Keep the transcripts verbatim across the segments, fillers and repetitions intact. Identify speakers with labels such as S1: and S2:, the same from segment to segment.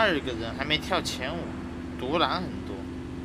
S1: 二个人，还没跳前五，独狼很多。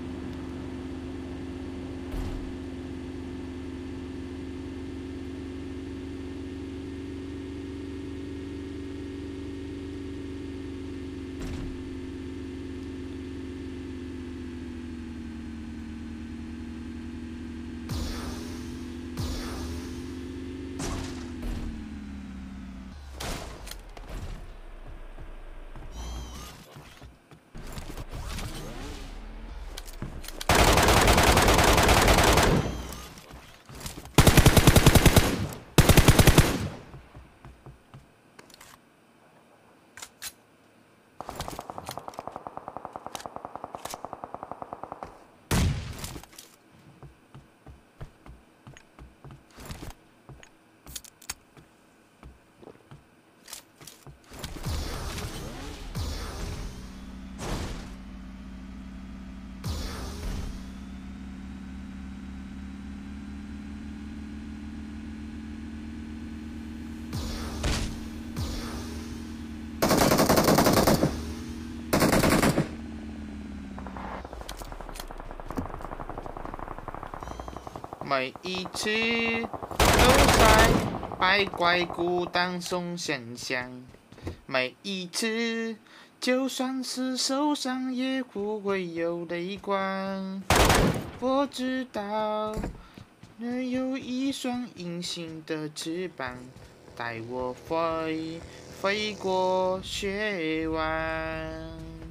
S1: 每一次都在百怪孤单送香香，每一次就算是受伤也不会有泪光。我知道有一双隐形的翅膀，带我飞飞过雪湾。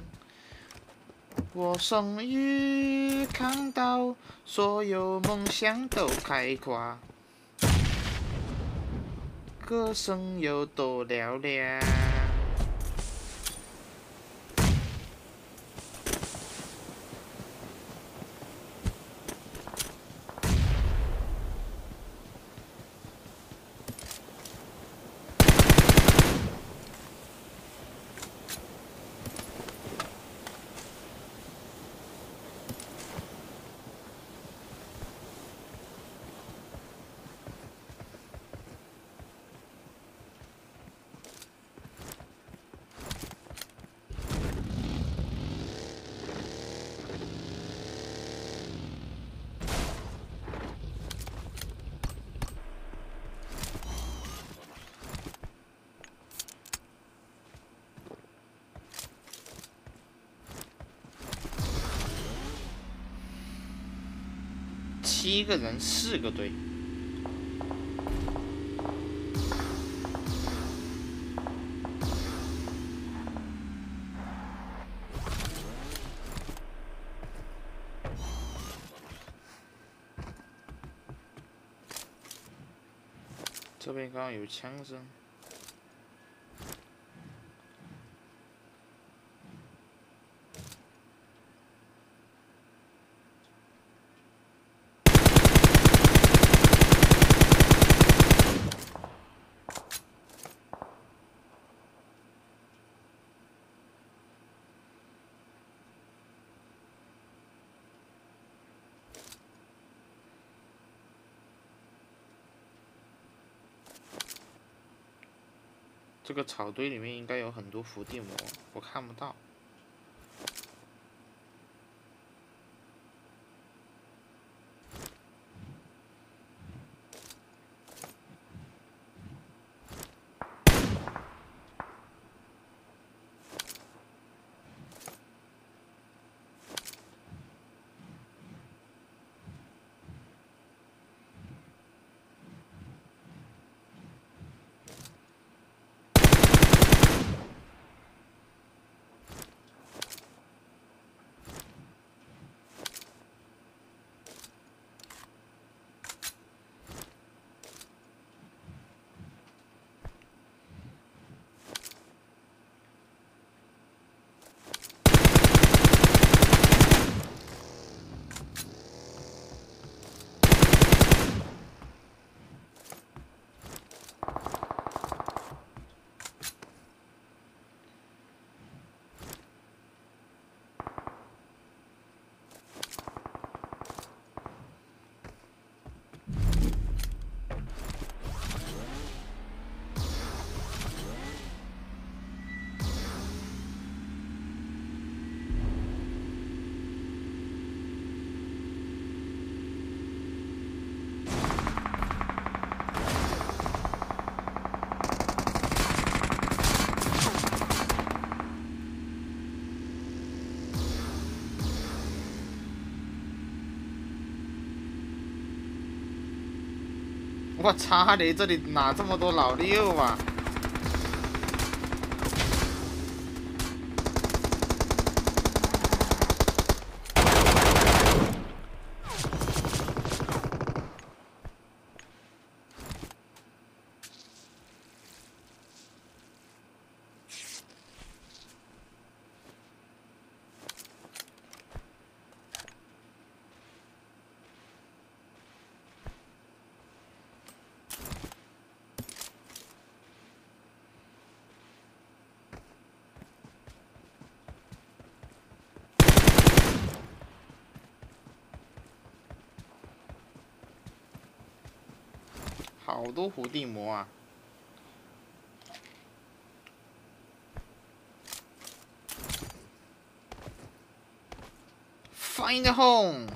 S1: 我终于看到所有梦想都开花，歌声有多嘹亮。七个人，四个队。这边刚刚有枪声。这个草堆里面应该有很多伏地魔，我看不到。 我擦你，这里哪这么多老六啊？好多伏地魔啊 ！Find home。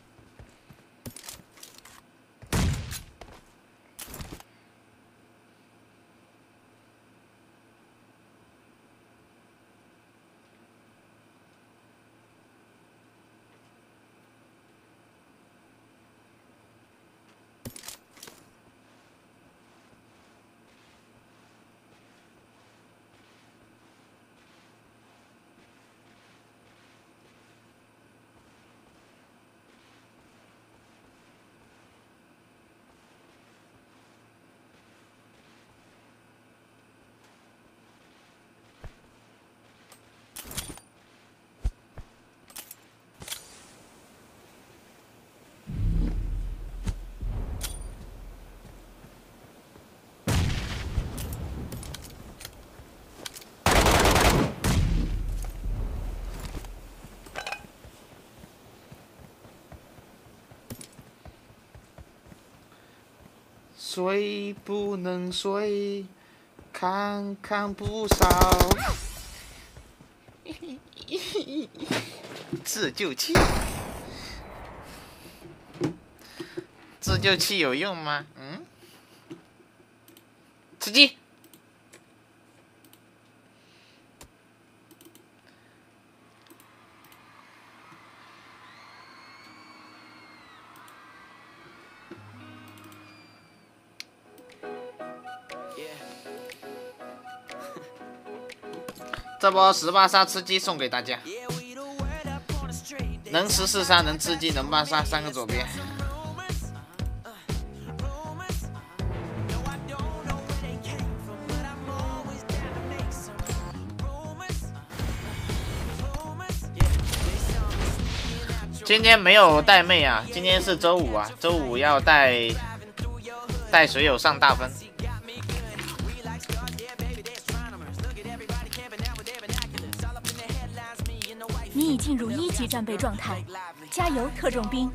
S1: 睡不能睡，看看不少。自救器，自救器有用吗？嗯，吃鸡。这波十八杀吃鸡送给大家，能十四杀，能吃鸡，能八杀，三个左边。今天没有带妹啊，今天是周五啊，周五要带带水友上大分。
S2: 你已进入一级战备状态，加油，特种兵！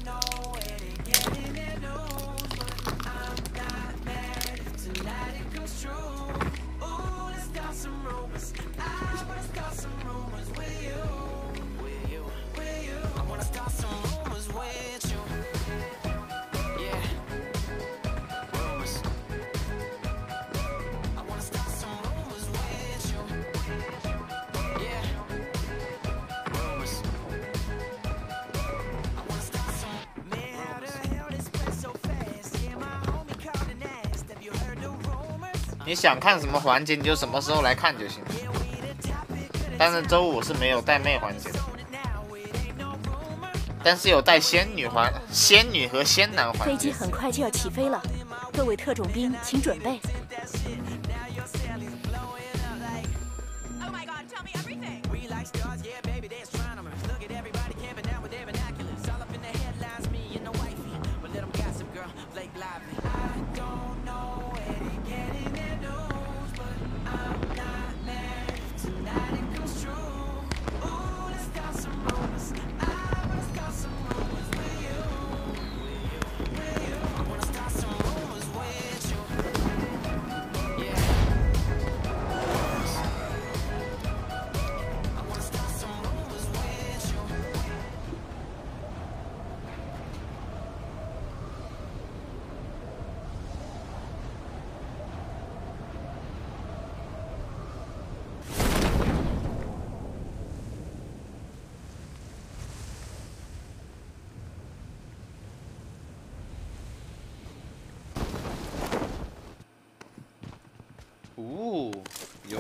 S1: 你想看什么环节，你就什么时候来看就行。但是周五是没有带妹环节的，但是有带仙女环、仙女和仙男环节。
S2: 飞机很快就要起飞了，各位特种兵请准备。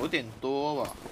S1: 有点多吧。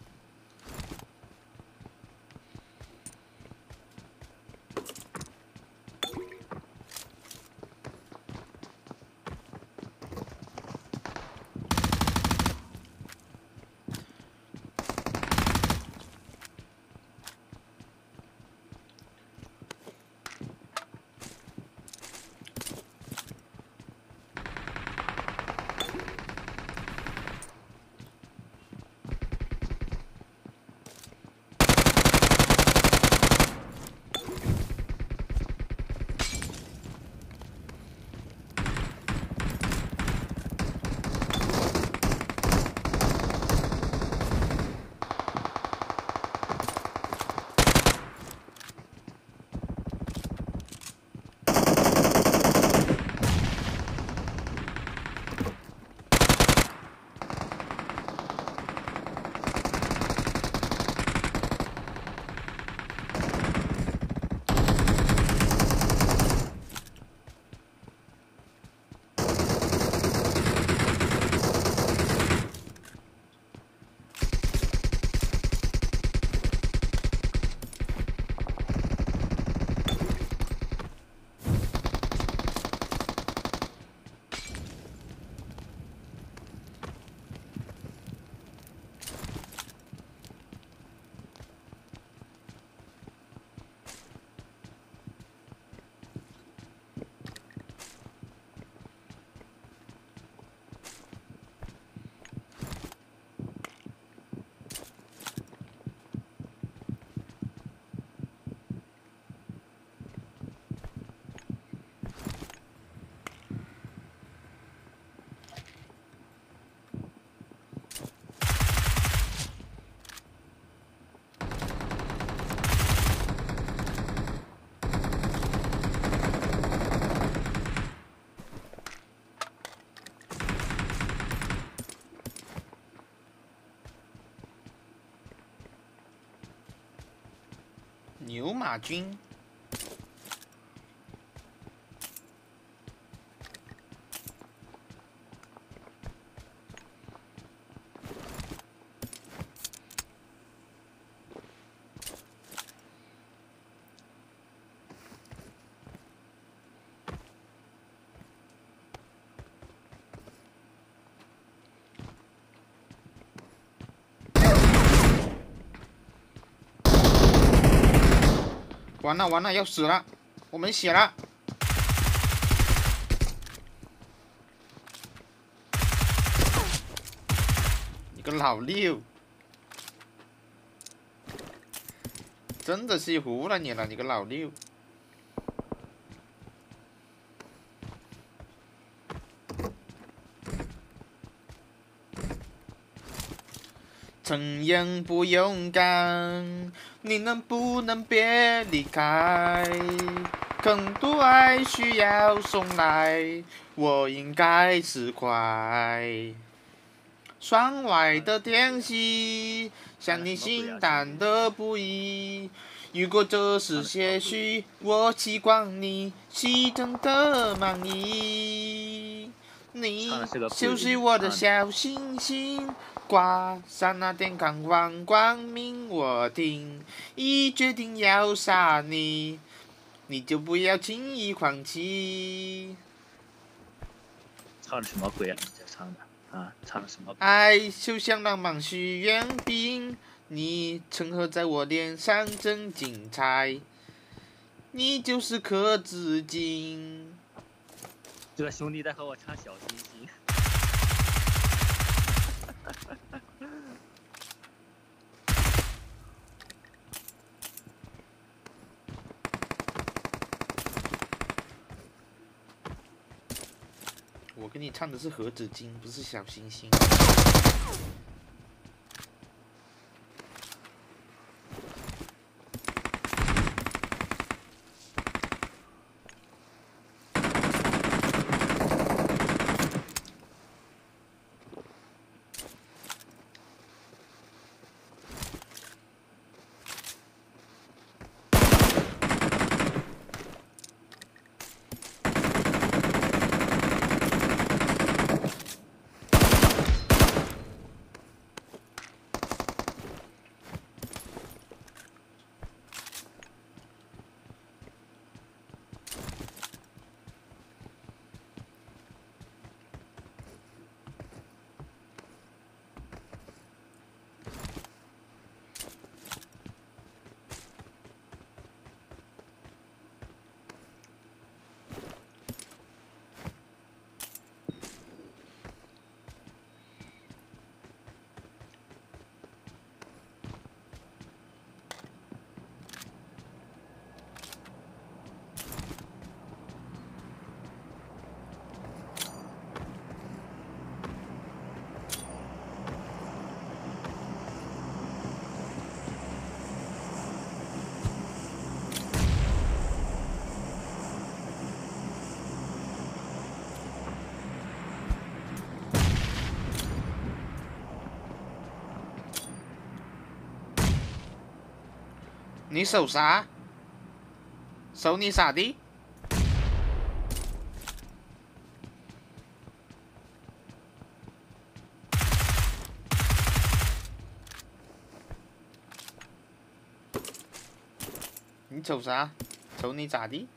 S1: 牛马军。完了完了，要死了，我没血了。你个老六，真的是服了你了，你个老六。怎样不勇敢？你能不能别离开？更多爱需要送来，我应该释怀。窗外的天气像你心淡的不易。如果这是些许，我期望你牺牲的满意。你就是我的小星星。挂上那点光光光明，我听。一决定要杀你，你就不要轻易放弃。
S3: 唱的什么鬼啊？你在唱的啊？唱的什么鬼？
S1: 爱就像浪漫许愿饼，你曾刻在我脸上真精彩。你就是颗紫金。
S3: 这个兄弟在和我唱小星星。
S1: 我跟你唱的是盒子金，不是小星星。 你守啥？守你傻的？你瞅啥？瞅你咋的？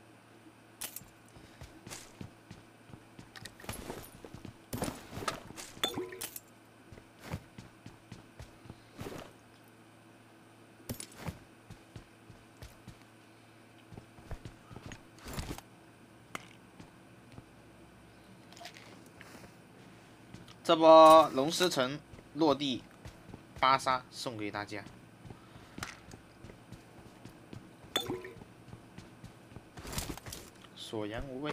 S1: 这波龙狮城落地，八杀送给大家。索阳无畏。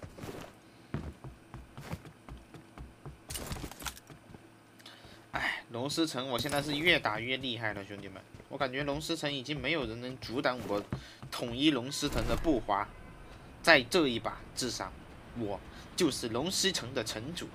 S1: 哎，龙狮城我现在是越打越厉害了，兄弟们！我感觉龙狮城已经没有人能阻挡我统一龙狮城的步伐。在这一把，至少我就是龙狮城的城主。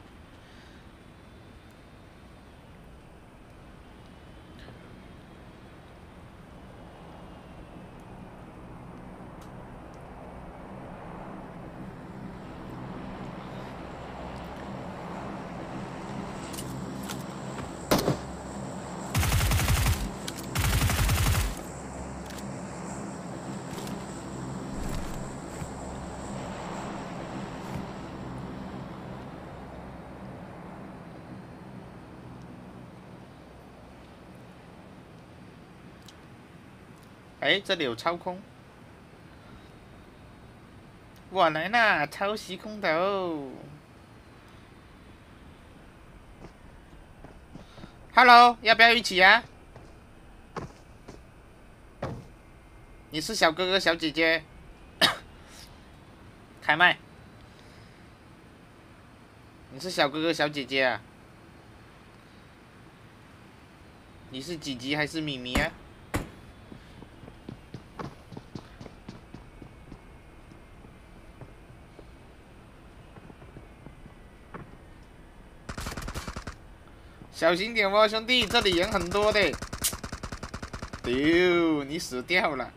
S1: 哎，这里有超空，我来啦！抄袭空投。Hello， 要不要一起呀、啊？你是小哥哥小姐姐？开麦。你是小哥哥小姐姐啊？你是几级还是咪咪啊？小心点哦，兄弟，这里人很多的。丢，你死掉了。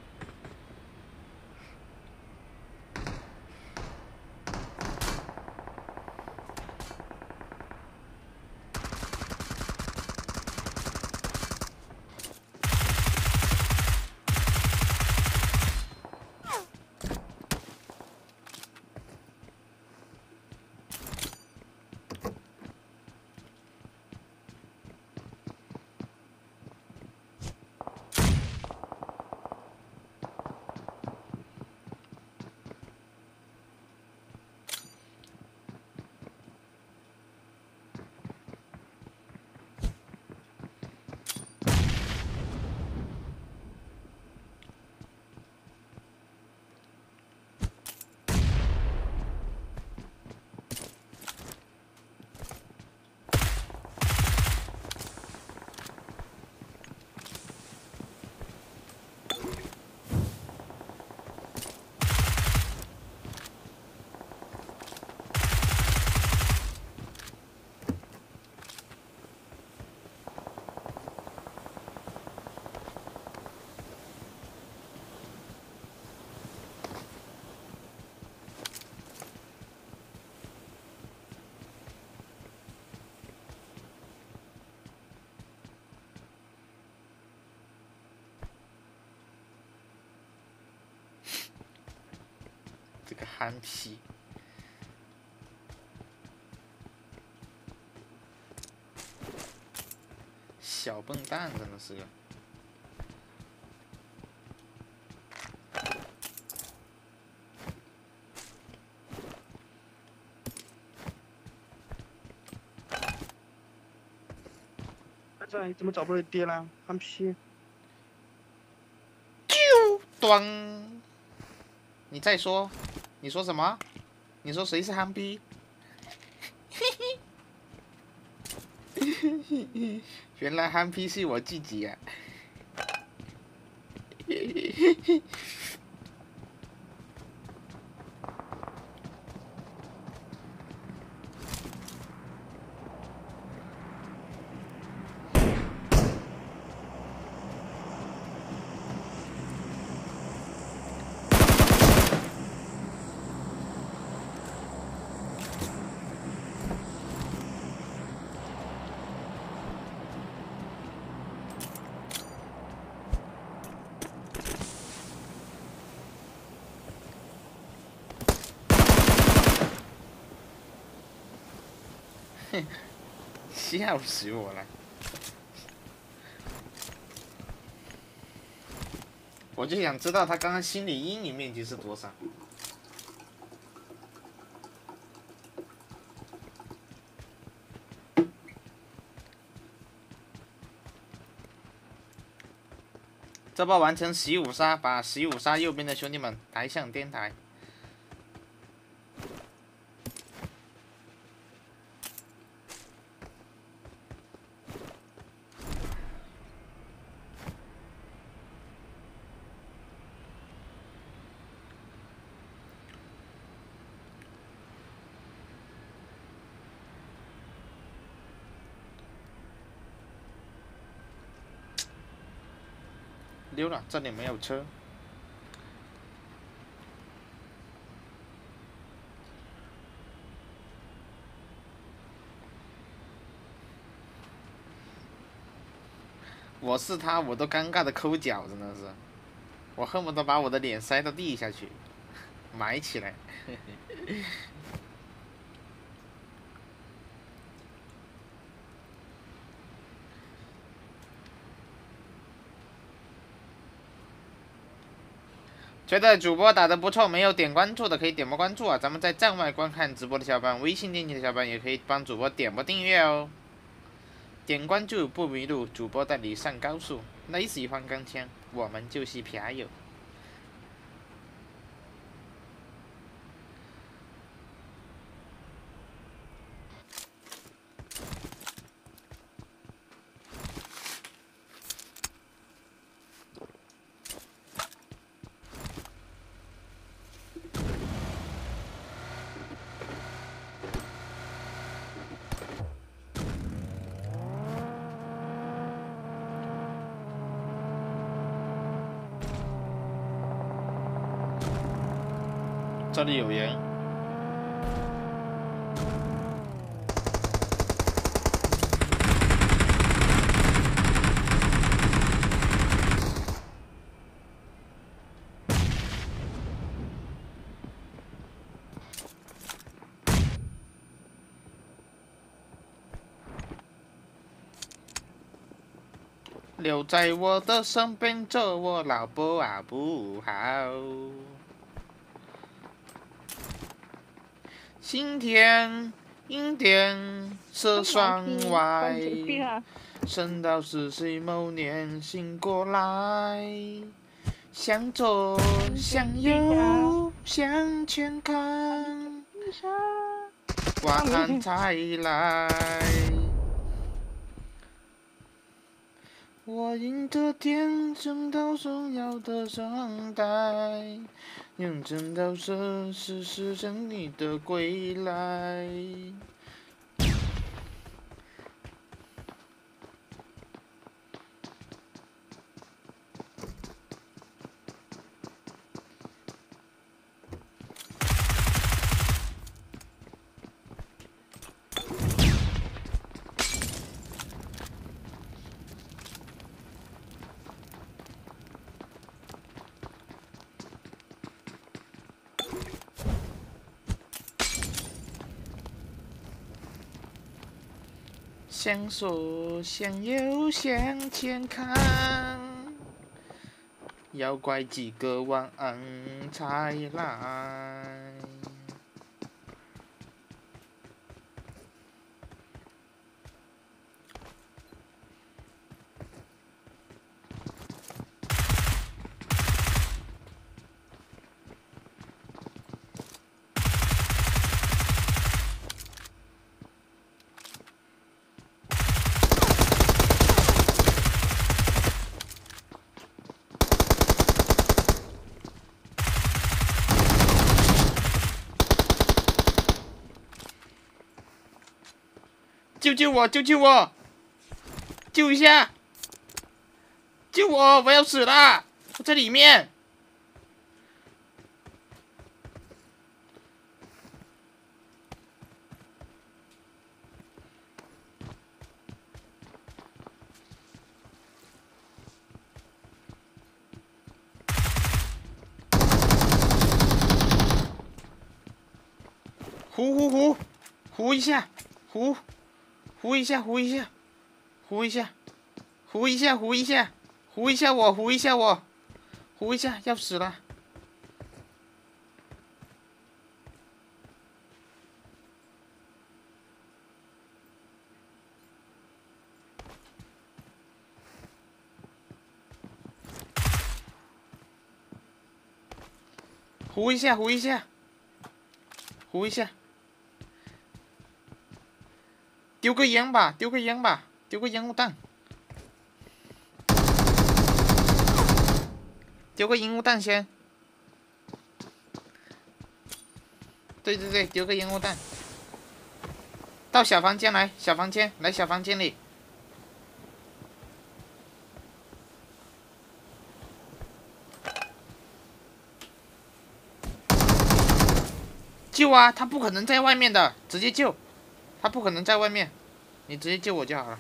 S1: 这个憨批，小笨蛋真的是个。
S4: 这怎么找不到爹了？憨批！
S1: 啾，端！你再说，你说什么？你说谁是憨批？原来憨批是我自己啊！ 笑死我了！我就想知道他刚刚心理阴影面积是多少。这波完成习武杀，把习武杀右边的兄弟们抬向天台。溜了，这里没有车。我是他，我都尴尬的抠脚，真的是，我恨不得把我的脸塞到地下去，埋起来。觉得主播打得不错，没有点关注的可以点波关注啊！咱们在站外观看直播的小伙伴，微信电竞的小伙伴也可以帮主播点波订阅哦。点关注不迷路，主播带你上高速。你喜欢钢枪，我们就是朋友。这里有人。留在我的身边做我老婆好不好？心田阴天射窗外，圣道是谁某年醒过来？向左向右向前看，晚安才来。我迎着天升到荣耀的上台，用真道声实施胜利的归来。向左向右向前看，要拐几个弯才来。救救我！救救我！救一下！救我！我要死了！我在里面。呼呼呼！呼一下！呼！ 糊一下，糊一下，糊一下，糊一下，糊一下，糊一下我，糊一下我，糊一下，要死了！糊一下，糊一下，糊一下。 丢个烟吧，丢个烟吧，丢个烟雾弹，丢个烟雾弹先。对对对，丢个烟雾弹。到小房间来，小房间来，小房间里。救啊！他不可能在外面的，直接救。 他不可能在外面，你直接救我就好了。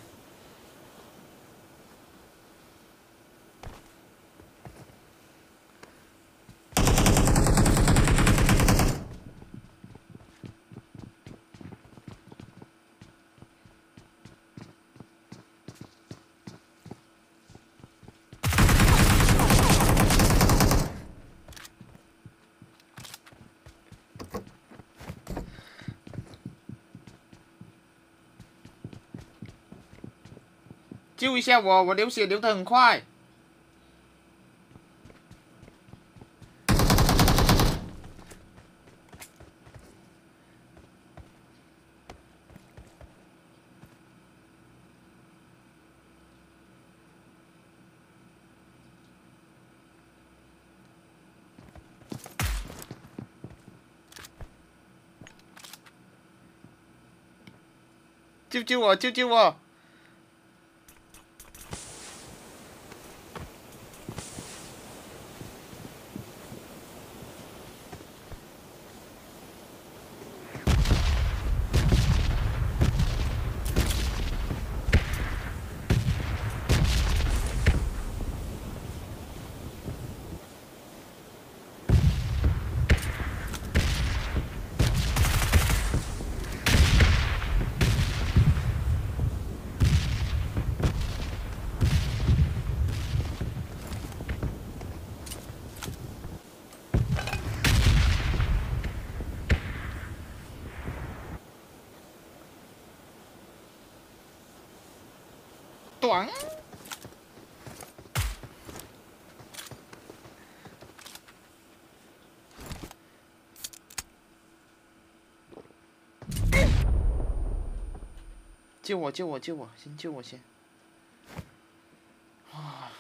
S1: 救一下我，我流血流得很快。救救我！救救我！ 短。救我！救我！救我！先救我先。啊！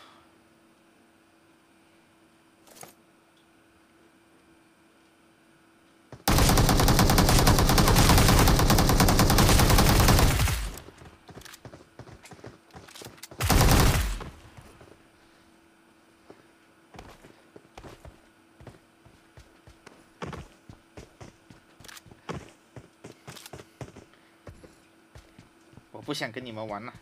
S1: 我不想跟你们玩了。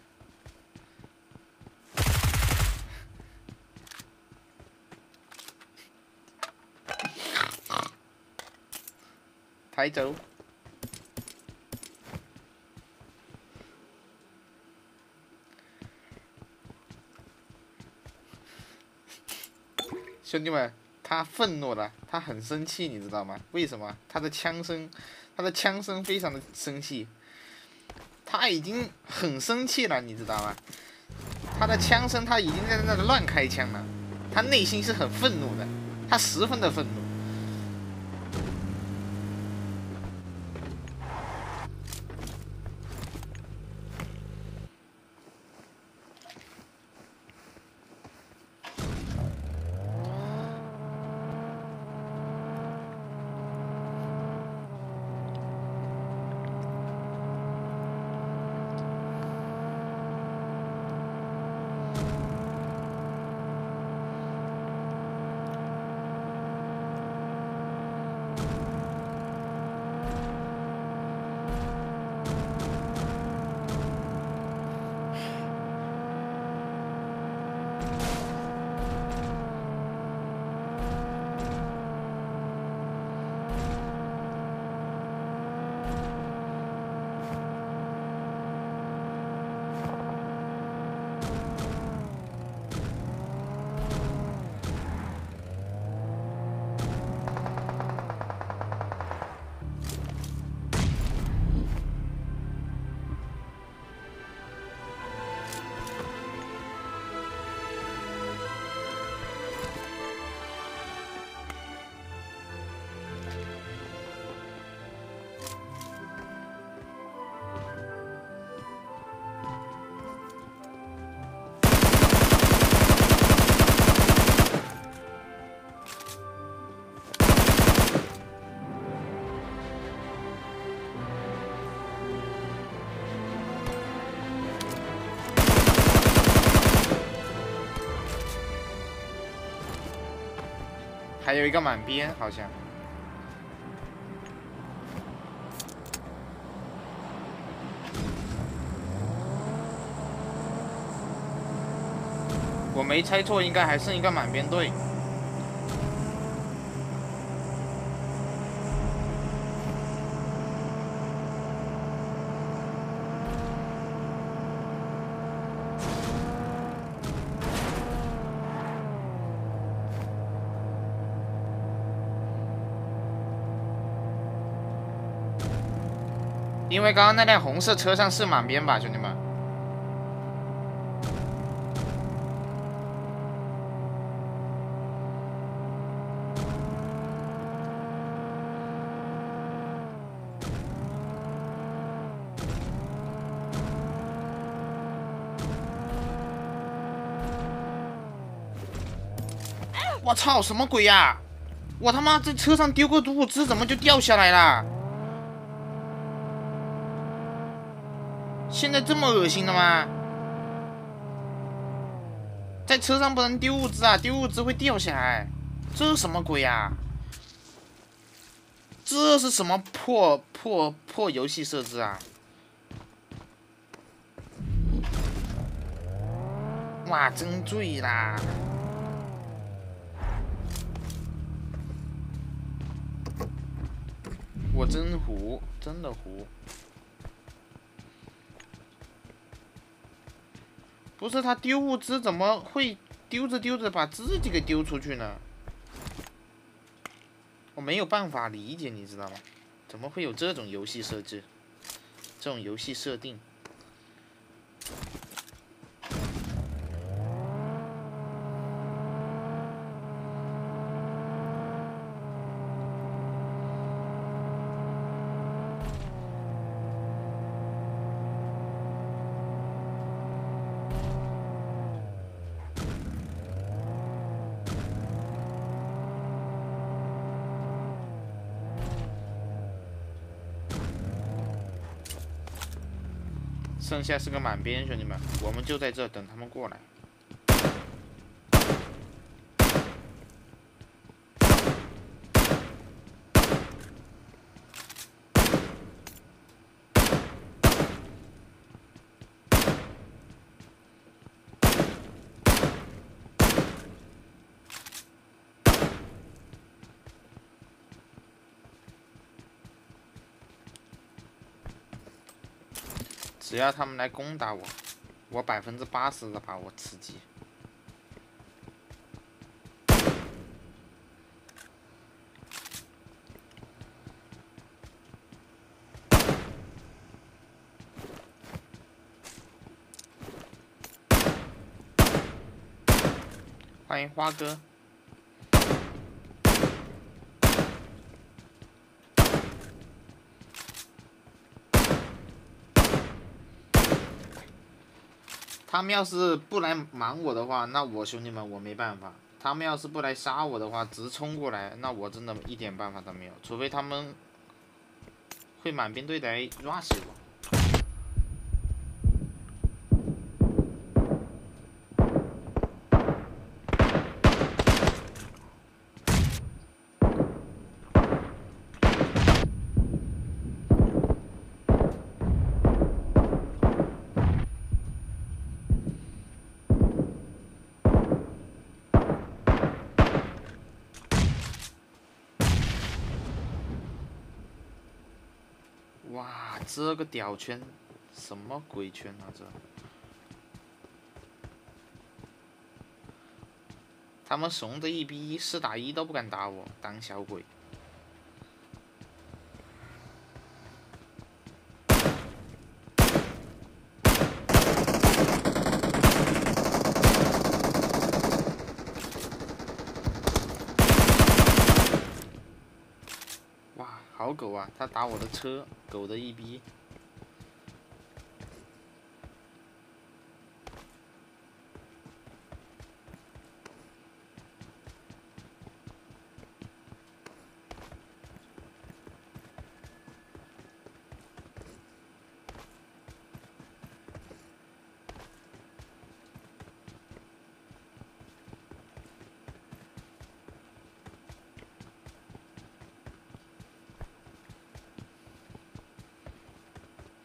S1: 抬走。兄弟们，他愤怒了，他很生气，你知道吗？为什么？他的枪声，他的枪声非常的生气。 他已经很生气了，你知道吗？他的枪声，他已经在那里乱开枪了。他内心是很愤怒的，他十分的愤怒。 还有一个满编，好像。我没猜错，应该还剩一个满编队。因为刚刚那辆红色车上是满编吧，兄弟们。我操，什么鬼呀、啊！我他妈在车上丢个物资，怎么就掉下来了？现在这么恶心的吗？在车上不能丢物资啊，丢物资会掉下来，这什么鬼呀、啊？这是什么破破破游戏设置啊！哇，真醉啦！我真糊，真的糊。不是他丢物资，怎么会丢着丢着把自己给丢出去呢？我没有办法理解，你知道吗？怎么会有这种游戏设置？这种游戏设定？剩下是个满编，兄弟们，我们就在这等他们过来。只要他们来攻打我，我百分之八十的把握吃鸡。欢迎花哥。他们要是不来忙我的话，那我兄弟们我没办法。他们要是不来杀我的话，直冲过来，那我真的一点办法都没有。除非他们会满编队来 rush 我。哇，这个屌圈，什么鬼圈啊这！他们怂的一逼一，四打一都不敢打我，当小鬼。哇，好狗啊！他打我的车，狗的一逼。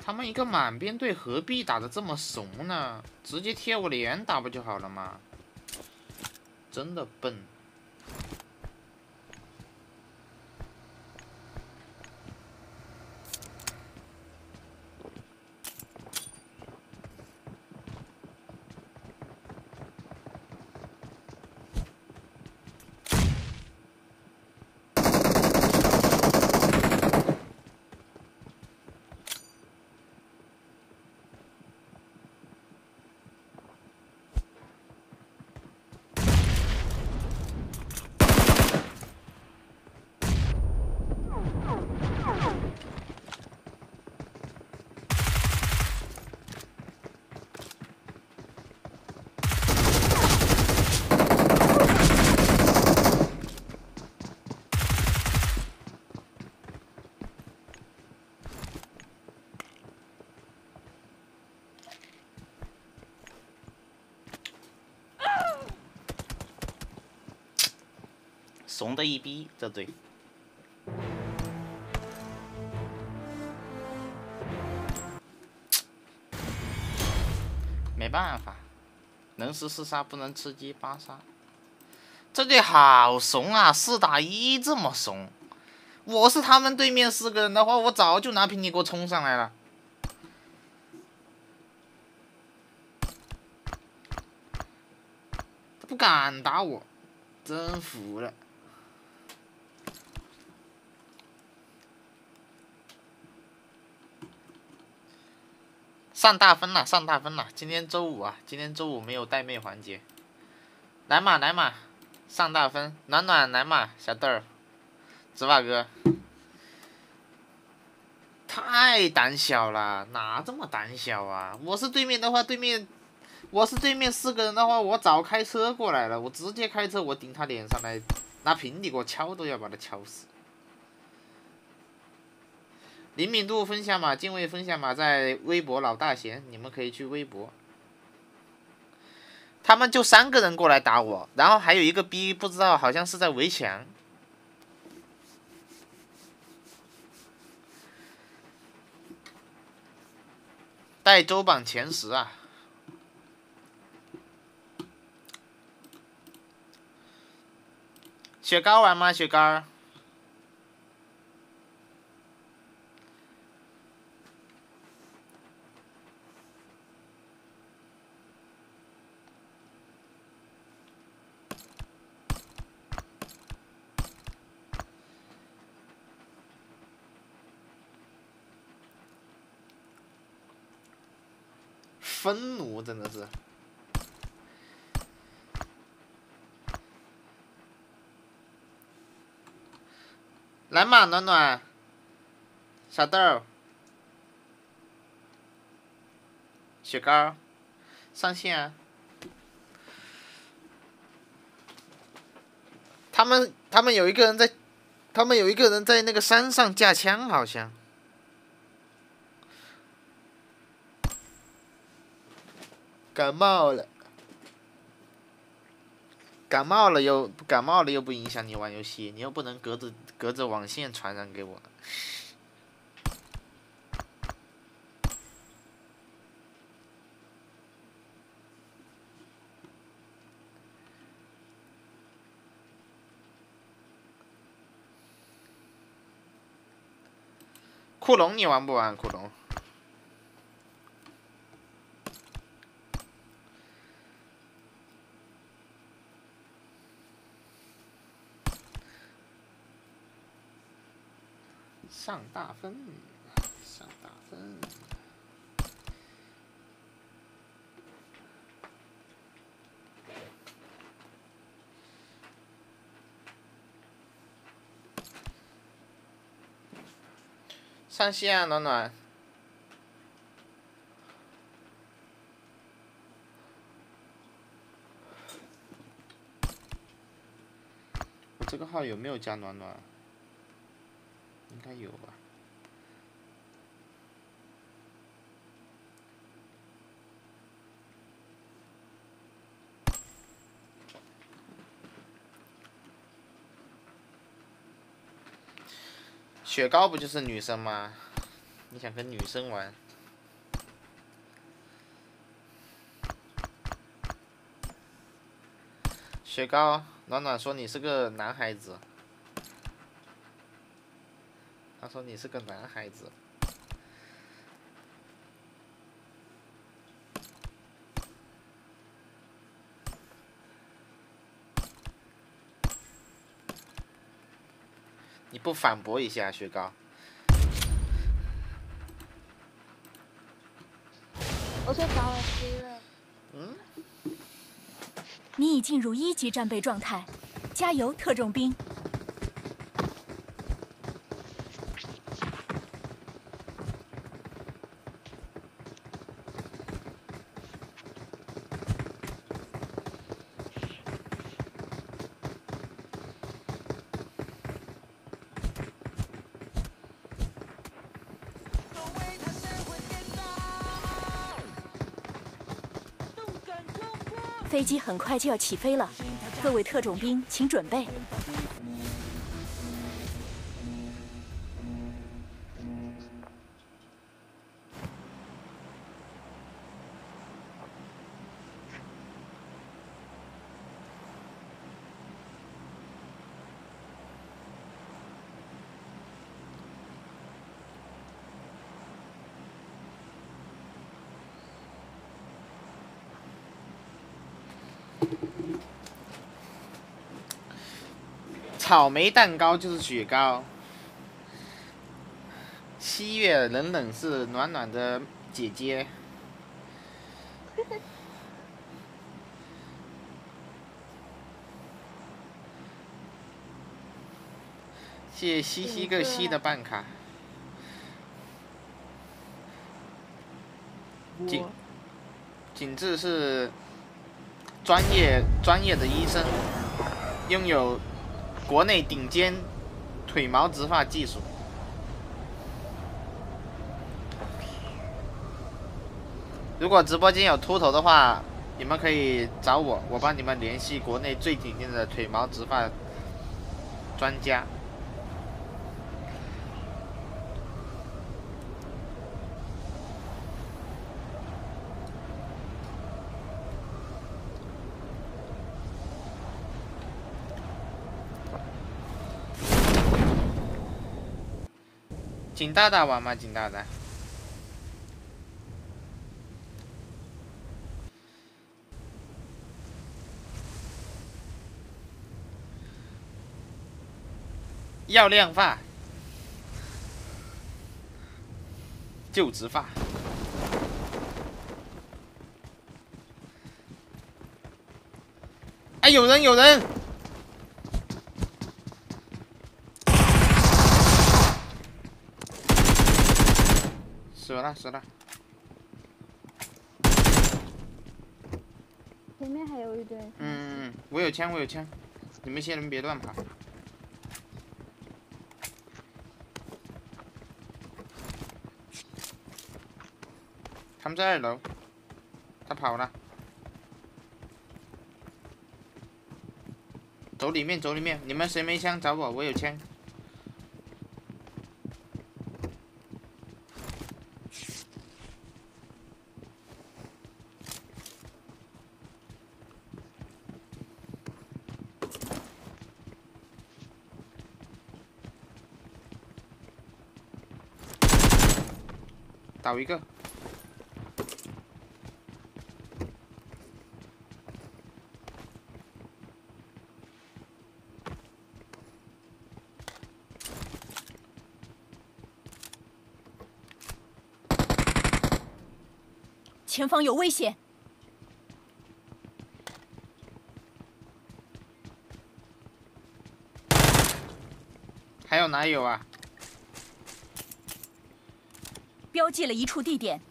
S1: 他们一个满编队何必打得这么怂呢？直接贴我连打不就好了吗？真的笨。怂的一逼，这队。没办法，能吃四杀，不能吃鸡八杀。这队好怂啊，四打一这么怂。我是他们对面四个人的话，我早就拿平底锅冲上来了。他不敢打我，真服了。上大分了，上大分了！今天周五啊，今天周五没有带妹环节。来嘛来嘛，上大分！暖暖来嘛，小豆儿，执法哥。太胆小了，哪这么胆小啊？我是对面的话，对面，我是对面四个人的话，我早开车过来了，我直接开车我顶他脸上来，拿平底锅敲都要把他敲死。灵敏度分享码，敬畏分享码在微博老大贤，你们可以去微博。他们就三个人过来打我，然后还有一个逼不知道，好像是在围墙。带周榜前十啊！雪糕玩吗？雪糕。愤怒真的是。来嘛，暖暖，小豆，雪糕，上线啊！他们他们有一个人在，他们有一个人在那个山上架枪，好像。感冒了，感冒了又感冒了又不影响你玩游戏，你又不能隔着隔着网线传染给我。库龙你玩不玩？库龙？上大分，上大分。上线啊，暖暖。我这个号有没有加暖暖？应该有吧。雪糕不就是女生吗？你想跟女生玩？ 雪糕，暖暖说你是个男孩子。他说你是个男孩子。你不反驳一下，雪糕？
S5: 我睡着了，十了。
S1: 嗯。
S2: 你已进入一级战备状态，加油，特种兵！飞机很快就要起飞了，各位特种兵，请准备。
S1: 草莓蛋糕就是雪糕。七月冷冷是暖暖的姐姐。谢谢西西个西的办卡。景景致是专业专业的医生，拥有国内顶尖腿毛植发技术。如果直播间有秃头的话，你们可以找我，我帮你们联系国内最顶尖的腿毛植发专家。景大大玩吗？景大大。要亮发，就植发。哎，有人，有人！死了，死了。
S5: 前面还有一堆。
S1: 嗯嗯，我有枪，我有枪，你们些人别乱跑。他们在二楼，他跑了。走里面，走里面，你们谁没枪找我，我有枪。倒一个。
S2: 前方有危险！
S1: 还有哪有啊？
S2: 标记了一处地点。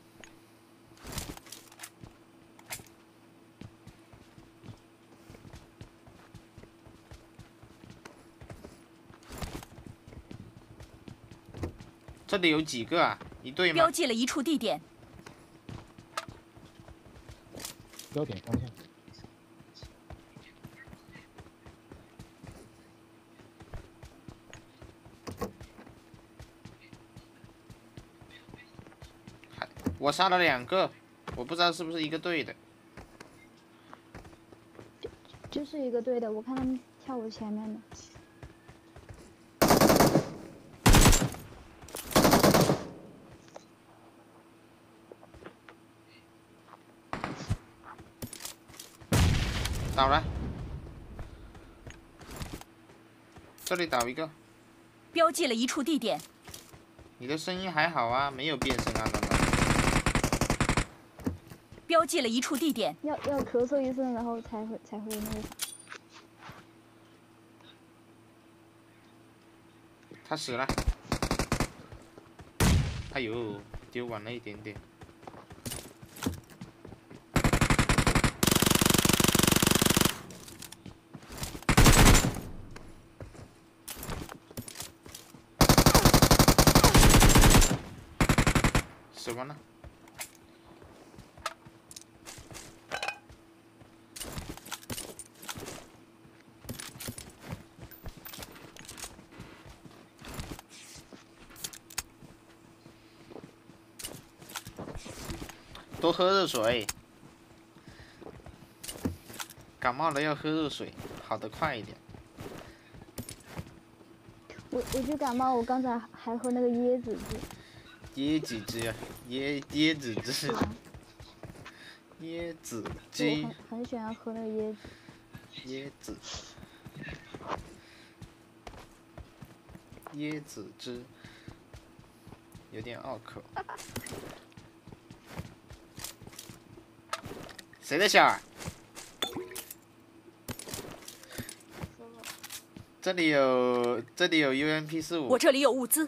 S1: 这里有几个啊？一队吗？
S2: 标记了一处地点。
S6: 标点方向。
S1: 我杀了两个，我不知道是不是一个队的。
S5: 就是是一个队的，我看他们跳我前面的。
S1: 倒了，这里倒一个。
S2: 标记了一处地点。
S1: 你的声音还好啊，没有变声啊，刚刚。
S2: 标记了一处地点。
S5: 要要咳嗽一声，然后才会才会那个啥。
S1: 他死了。哎呦，丢晚了一点点。死完了。多喝热水，感冒了要喝热水，好得快一点。
S5: 我我就感冒，我刚才还喝那个椰子汁。
S1: 椰子汁啊，椰椰子汁，椰子汁。
S5: 我很很喜欢喝那个椰子。
S1: 椰子，椰子汁，有点拗口。谁的小啊？这里有这里有 U M P 四五。
S2: 我这里有物资。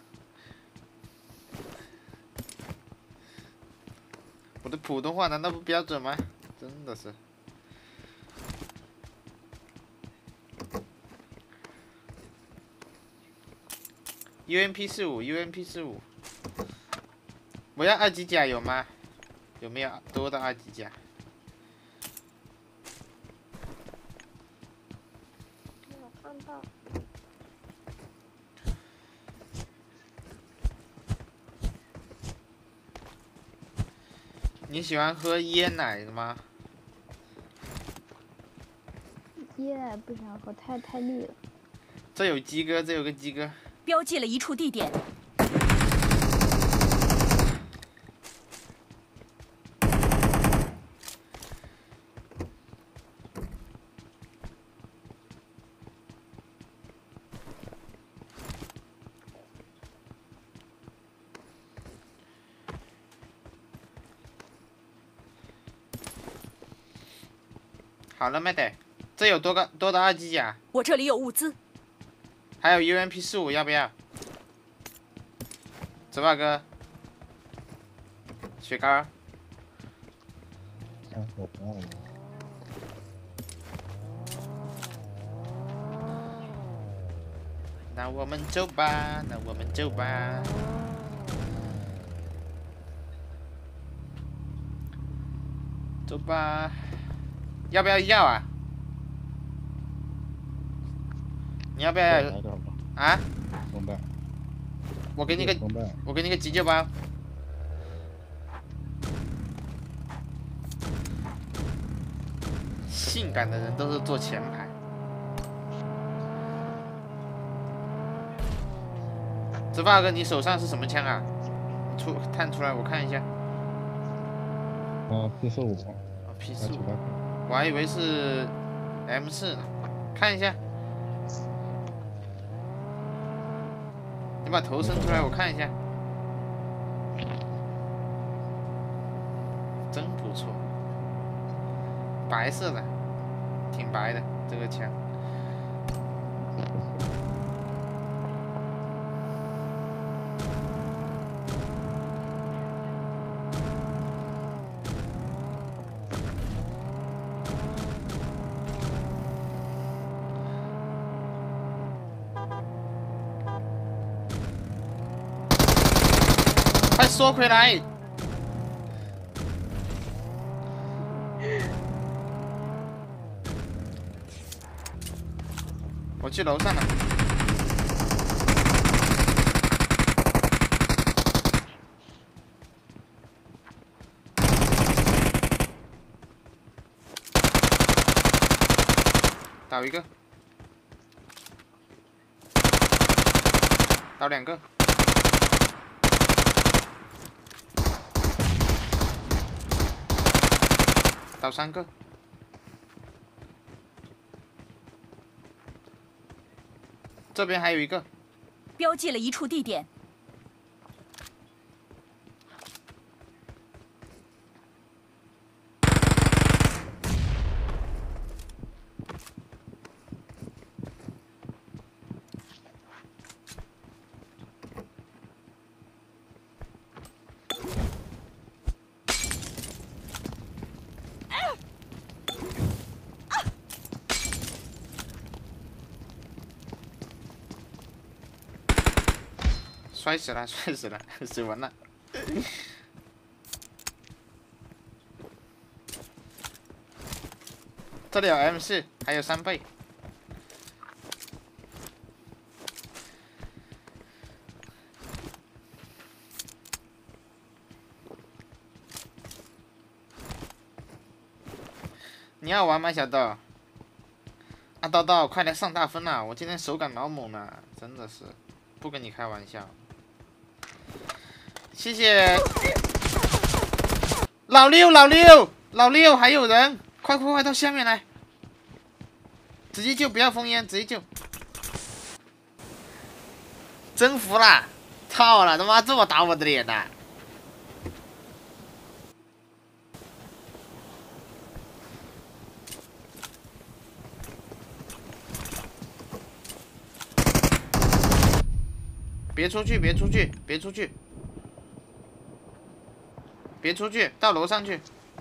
S1: 我的普通话难道不标准吗？真的是。U M P 四五 U M P 四五，我要二级甲有吗？有没有多的二级甲？
S5: 没有看到。
S1: 你喜欢喝椰奶的吗？
S5: 椰奶不想喝，太太腻了。
S1: 这有鸡哥，这有个鸡哥。
S2: 标记了一处地点。
S1: 好了，妹得，这有多个多的二级甲。
S2: 我这里有物资。
S1: 还有 U M P 四五要不要？走吧哥，雪糕。
S6: 啊，我不要了。
S1: 那我们走吧，那我们走吧。走吧，要不要药啊？你要不要？
S6: 来点吧。
S1: 啊？
S6: 红蛋。
S1: 我给你个，
S6: 红蛋。
S1: 我给你个急救包。性感的人都是坐前排。执法哥，你手上是什么枪啊？出探出来，我看一下。
S6: 啊 ，P 四五。
S1: 啊 ，P 四五。我还以为是 M 四呢，看一下。你把头伸出来，我看一下。真不错，白色的，挺白的这个枪。快缩回来！我去楼上了。 倒一个，倒两个，倒三个。这边还有一个，
S2: 标记了一处地点。
S1: 摔死了，摔死了，死完了。这里有 M 四，还有三倍。你要玩吗，小豆？啊，豆豆，快来上大分啦！我今天手感老猛了，真的是，不跟你开玩笑。谢谢老六，老六，老六，还有人，快快快到下面来，直接救，不要封烟，直接救。征服啦！操了，他妈这么打我的脸呐！别出去，别出去，别出去，别出去，到楼上去。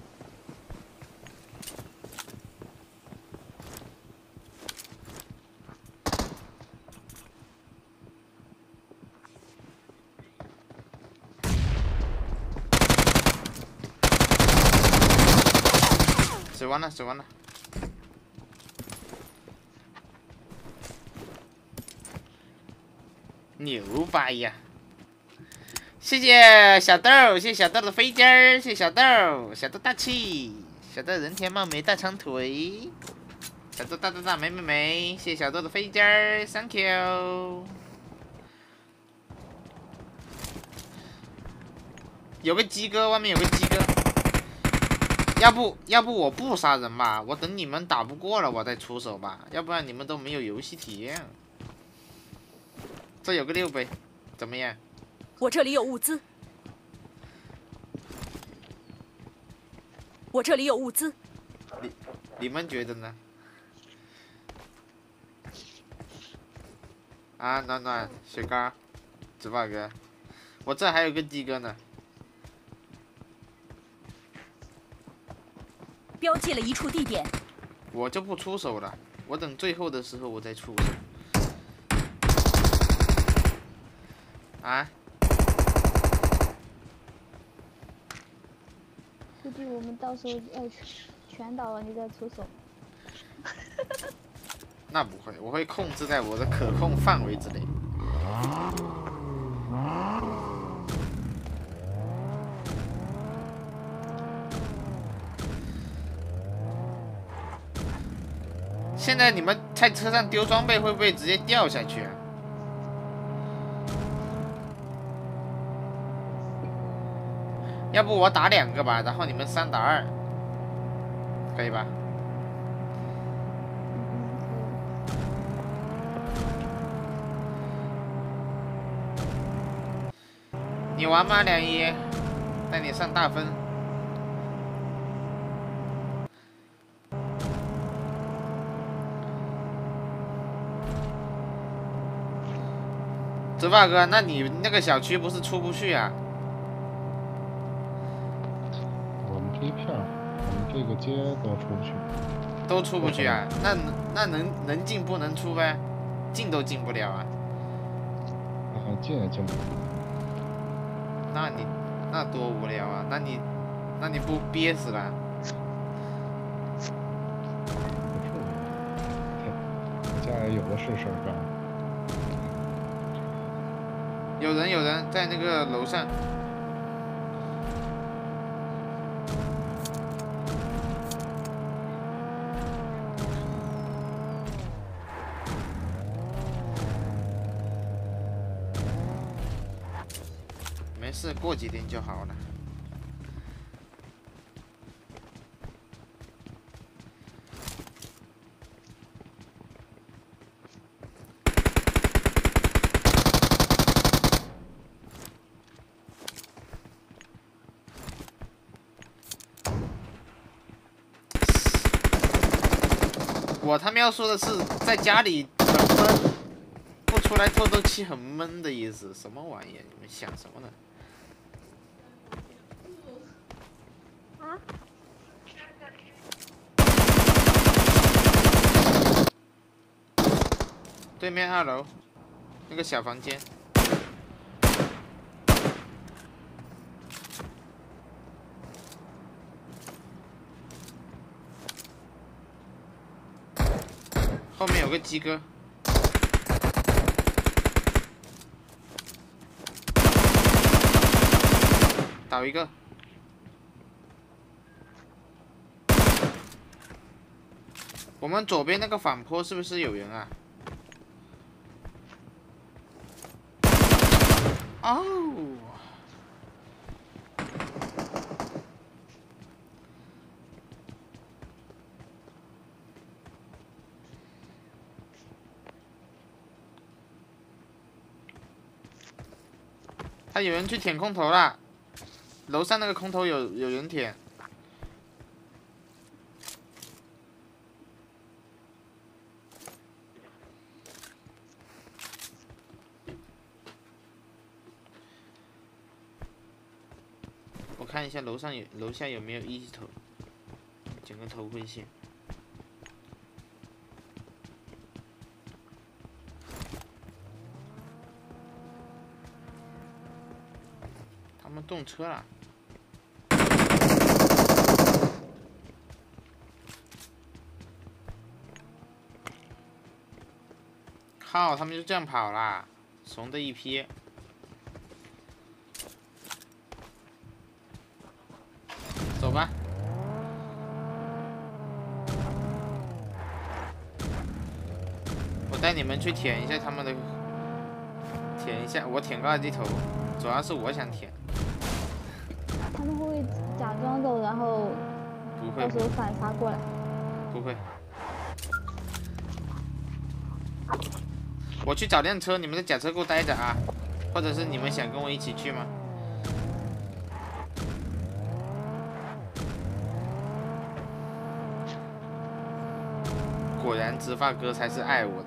S1: 死完了，死完了。牛掰呀！谢谢小豆，谢谢小豆的飞机儿，谢谢小豆，小豆大气，小豆人甜貌美大长腿，小豆大大大美美美，谢谢小豆的飞机儿 ，thank you。有个鸡哥，外面有个鸡哥，要不要不我不杀人吧，我等你们打不过了我再出手吧，要不然你们都没有游戏体验。这有个六杯，怎么样？
S2: 我这里有物资。我这里有物资。
S1: 你你们觉得呢？啊，暖暖、雪糕、纸发哥，我这还有个鸡哥呢。
S2: 标记了一处地点。
S1: 我就不出手了，我等最后的时候我再出手。啊？
S5: 估计我们到时候要全倒了，你再出手。
S1: 那不会，我会控制在我的可控范围之内。现在你们在车上丢装备会不会直接掉下去啊？要不我打两个吧，然后你们三打二，可以吧？你玩吗，梁一？带你上大分。执法哥，那你那个小区不是出不去啊？
S6: 我们这一片儿，我们这个街都出不去。
S1: 都出不去啊？那那能能进不能出呗？进都进不了啊？
S6: 啊，进也进不了。
S1: 那你那多无聊啊！那你那你不憋死了？
S6: 家里有的是事儿干。
S1: 有人有人在那个楼上。 没事，过几天就好了。我他喵说的是在家里很闷，不出来透透气很闷的意思，什么玩意儿？你们想什么呢？
S5: 啊？
S1: 对面二楼那个小房间。后面有个鸡哥，倒一个。我们左边那个反坡是不是有人啊？哦。他有人去舔空投了，楼上那个空投有有人舔。我看一下楼上有楼下有没有一级头，整个头盔线。他们动车了。靠，他们就这样跑啦，怂的一批。走吧。我带你们去舔一下他们的，舔一下，我舔个二级头，主要是我想舔。
S5: 他们会不会假装走，然后
S1: 不会
S5: 到时候反杀过来？
S1: 不会。我去找辆车，你们在假车库待着啊，或者是你们想跟我一起去吗？果然直发哥才是爱我的。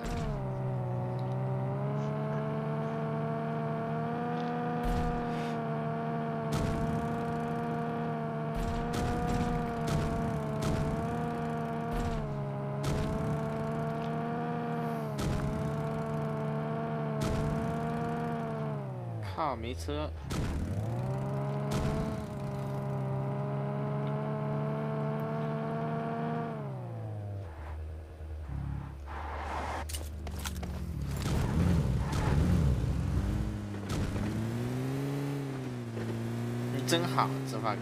S1: 靠，没车。你真好，直发哥。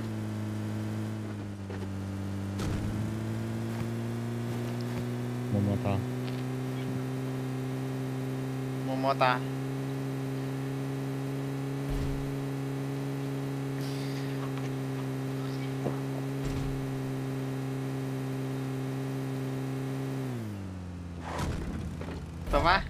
S6: 么么哒。
S1: 么么哒。走吧。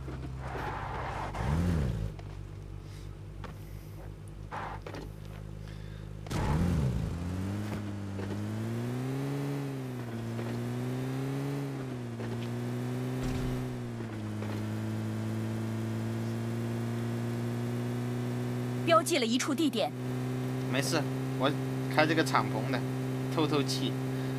S2: 标记了一处地点。
S1: 没事，我开这个敞篷的，透透气。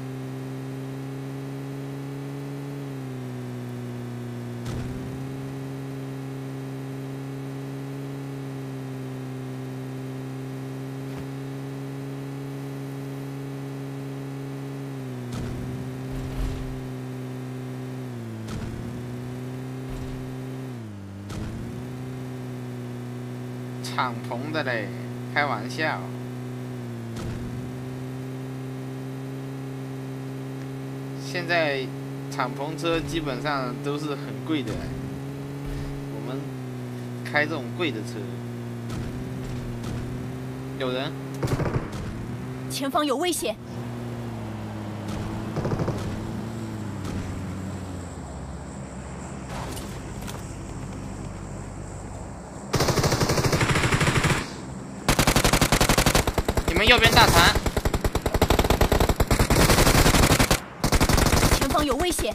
S1: 敞篷的嘞，开玩笑。现在敞篷车基本上都是很贵的，我们开这种贵的车。 有人，
S2: 前方有危险！
S1: 你们右边大船，
S2: 前方有危险！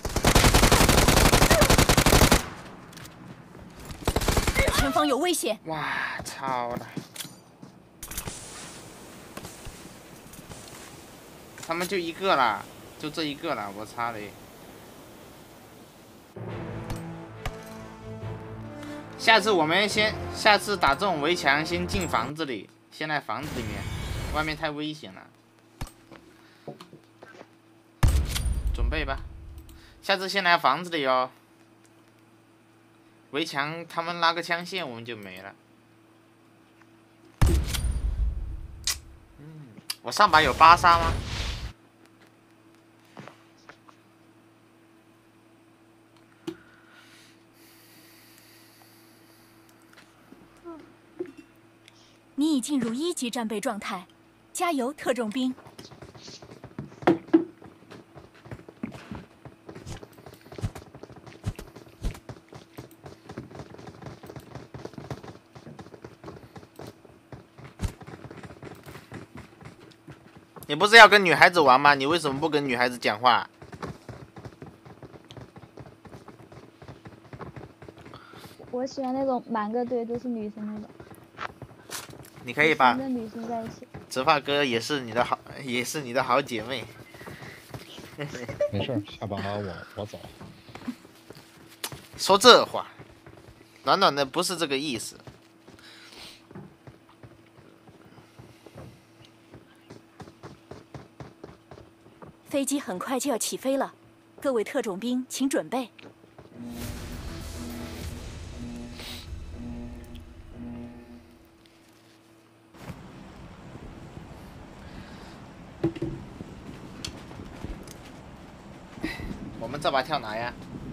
S2: 前方有危险！
S1: 哇，操了！他们就一个啦，就这一个啦，我擦嘞！下次我们先，下次打这种围墙，先进房子里，先来房子里面，外面太危险了。准备吧，下次先来房子里哦。围墙他们拉个枪线，我们就没了。嗯，我上把有八杀吗？
S2: 你已进入一级战备状态，加油，特种兵！
S1: 你不是要跟女孩子玩吗？你为什么不跟女孩子讲话？
S5: 我喜欢那种满个队都是女生那种。
S1: 你可以把
S5: 跟女生在一起。
S1: 直发哥也是你的好，也是你的好姐妹。
S6: 没事，下把我我走。
S1: 说这话，暖暖的不是这个意思。
S2: 飞机很快就要起飞了，各位特种兵请准备。
S1: 我们这把跳哪呀？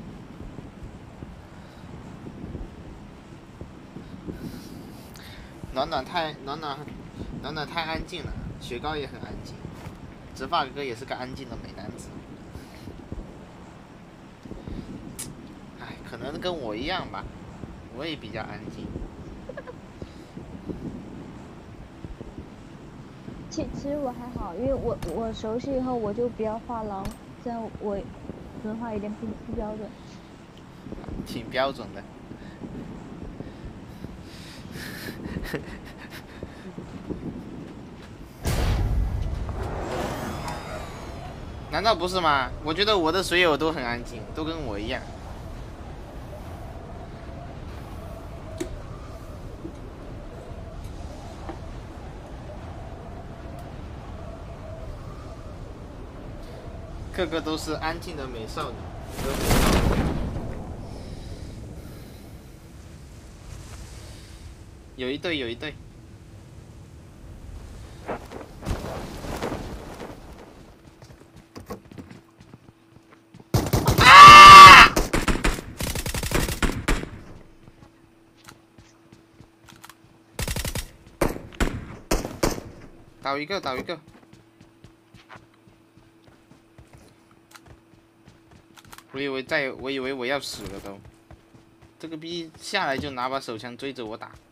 S1: 暖暖太暖暖暖暖太安静了，雪糕也很安静，直发哥也是个安静的美男子。哎，可能跟我一样吧，我也比较安静。
S5: 其其实我还好，因为我我熟悉以后我就不要话痨，这样我说话有点不不标准。
S1: 挺标准的。难道不是吗？我觉得我的水友都很安静，都跟我一样。个个都是安静的美少女。有一对，有一对。啊！倒一个，倒一个。我以为在，我以为我要死了都。这个逼下来就拿把手枪追着我打。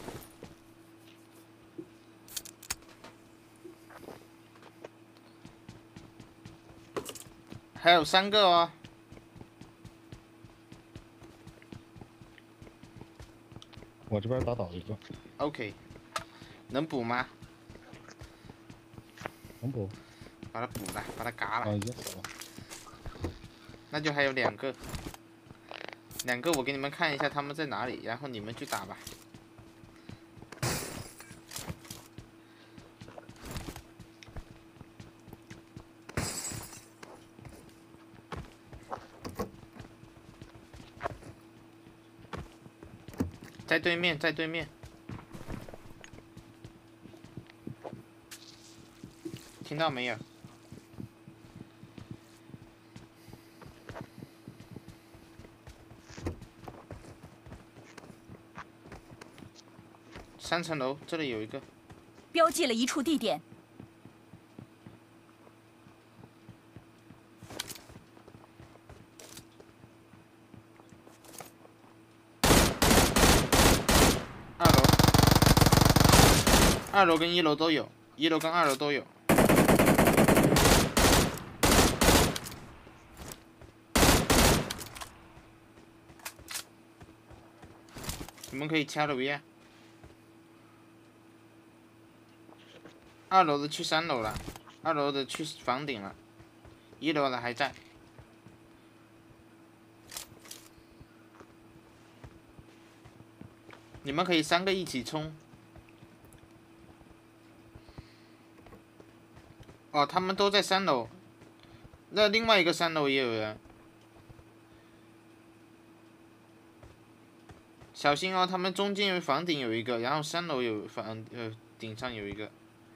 S1: 还有三个哦。
S6: 我这边打倒一个。
S1: OK， 能补吗？
S6: 能补。
S1: 把它补了，把它嘎了。
S6: 啊，已经死了。
S1: 那就还有两个，两个我给你们看一下他们在哪里，然后你们去打吧。在对面，在对面，听到没有？三层楼，这里有一个。
S2: 标记了一处地点。
S1: 二楼，二楼跟一楼都有，一楼跟二楼都有。你们可以掐楼呀。二楼的去三楼了，二楼的去房顶了，一楼的还在。你们可以三个一起冲。哦，他们都在三楼，那另外一个三楼也有人。小心哦，他们中间有房顶有一个，然后三楼有房呃顶上有一个。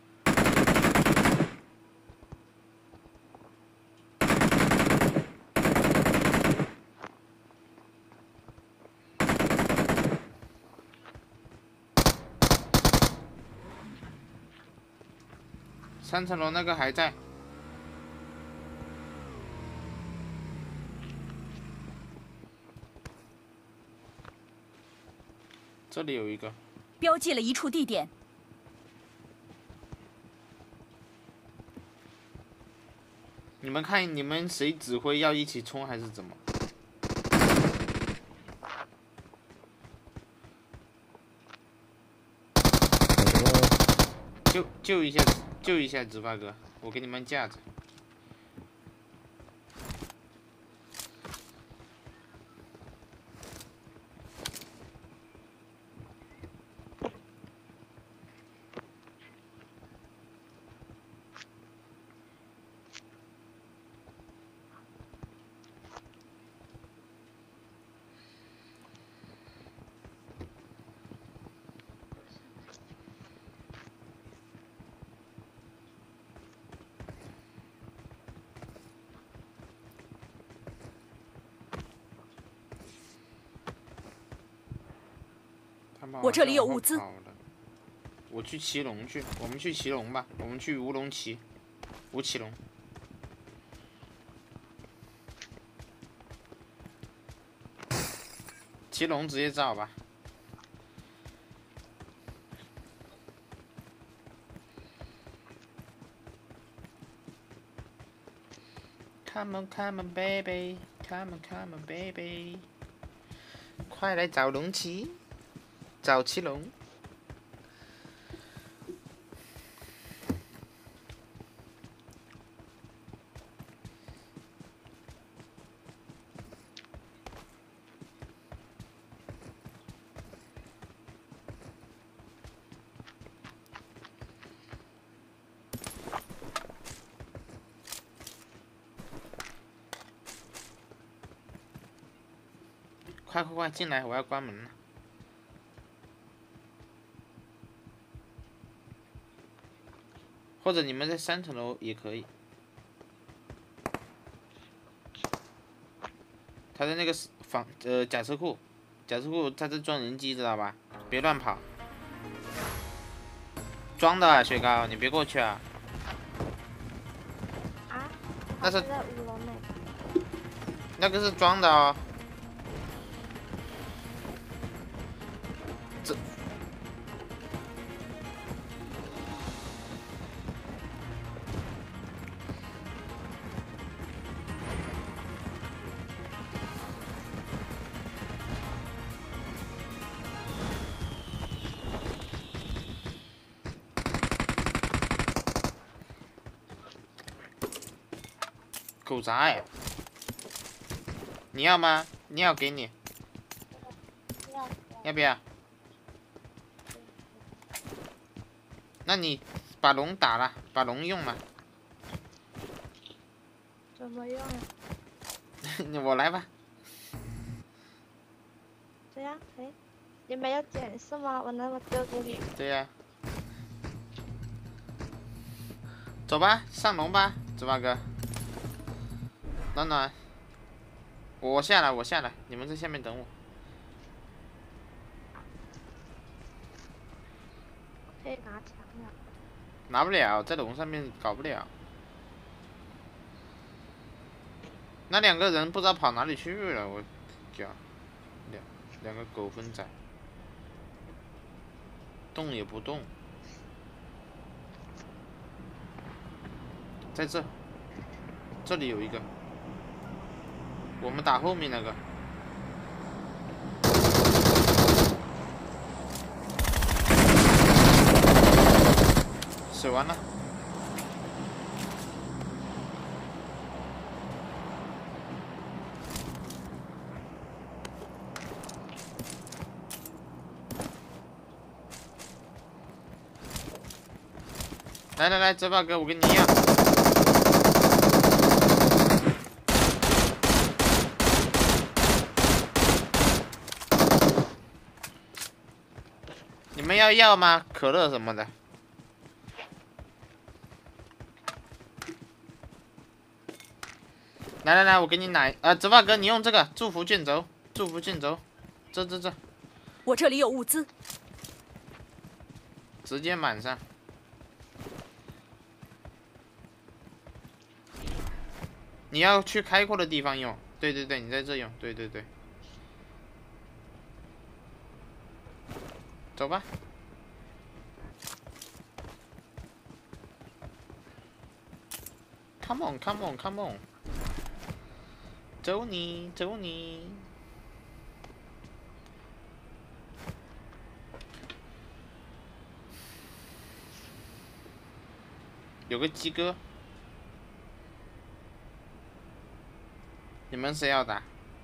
S1: 三层楼那个还在。这里有一个。
S2: 标记了一处地点。
S1: 你们看，你们谁指挥要一起冲还是怎么？救救一下，救一下，执法哥，我给你们架着。
S2: 我这里有物资。
S1: 我去骑龙去，我们去骑龙吧，我们去吴龙骑，吴骑龙。骑龙直接找吧。Come on, come on, baby, come on, come on, baby， 快来找龙骑。找骑龙，快快快进来，我要关门了。或者你们在三层楼也可以。他在那个房呃假车库，假车库他在装人机，知道吧？别乱跑。装的啊，雪糕，你别过去啊。
S5: 啊？
S1: 那是
S5: 在五楼内。
S1: 那个是装的哦。这。狗杂哎，你要吗？你要给你，
S5: 要
S1: 要不要？那你把龙打了，把龙用了。
S5: 怎么用啊？
S1: 我来吧。
S5: 这样可以？你没有剪是吗？我那么丢给你。
S1: 对呀、啊。走吧，上龙吧，猪八哥。暖暖，我下来，我下来，你们在下面等我。
S7: 可以拿枪了。
S1: 拿不了，在龙上面搞不了。那两个人不知道跑哪里去了，我讲，两两个狗粪仔，动也不动，在这，这里有一个，我们打后面那个。 水完了，来来来，泽宝哥，我跟你一样。你们要药吗？可乐什么的。 来来来，我给你拿啊，泽宝哥，你用这个祝福卷轴，祝福卷轴，这这这，
S2: 我这里有物资，
S1: 直接满上。你要去开阔的地方用，对对对，你在这用，对对对。走吧。Come on, come on, come on. 走你，走你！有个鸡哥，你们谁要打？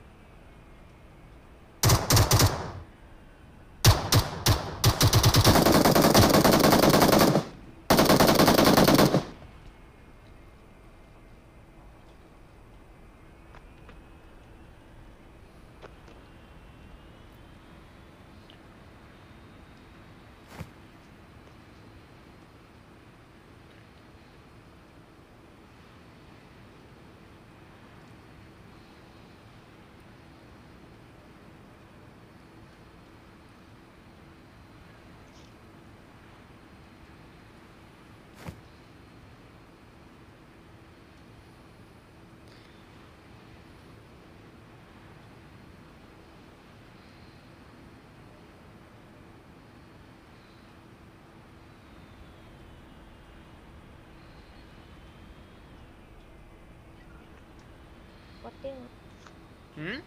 S7: 我定了。
S1: 嗯？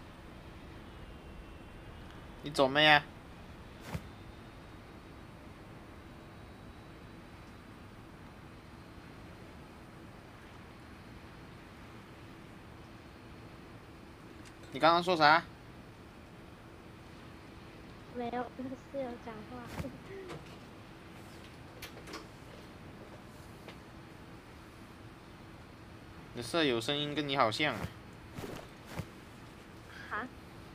S1: 你走没呀？你刚刚说啥？
S7: 没有，跟室友讲话。
S1: 你舍友声音跟你好像啊。
S7: 哈？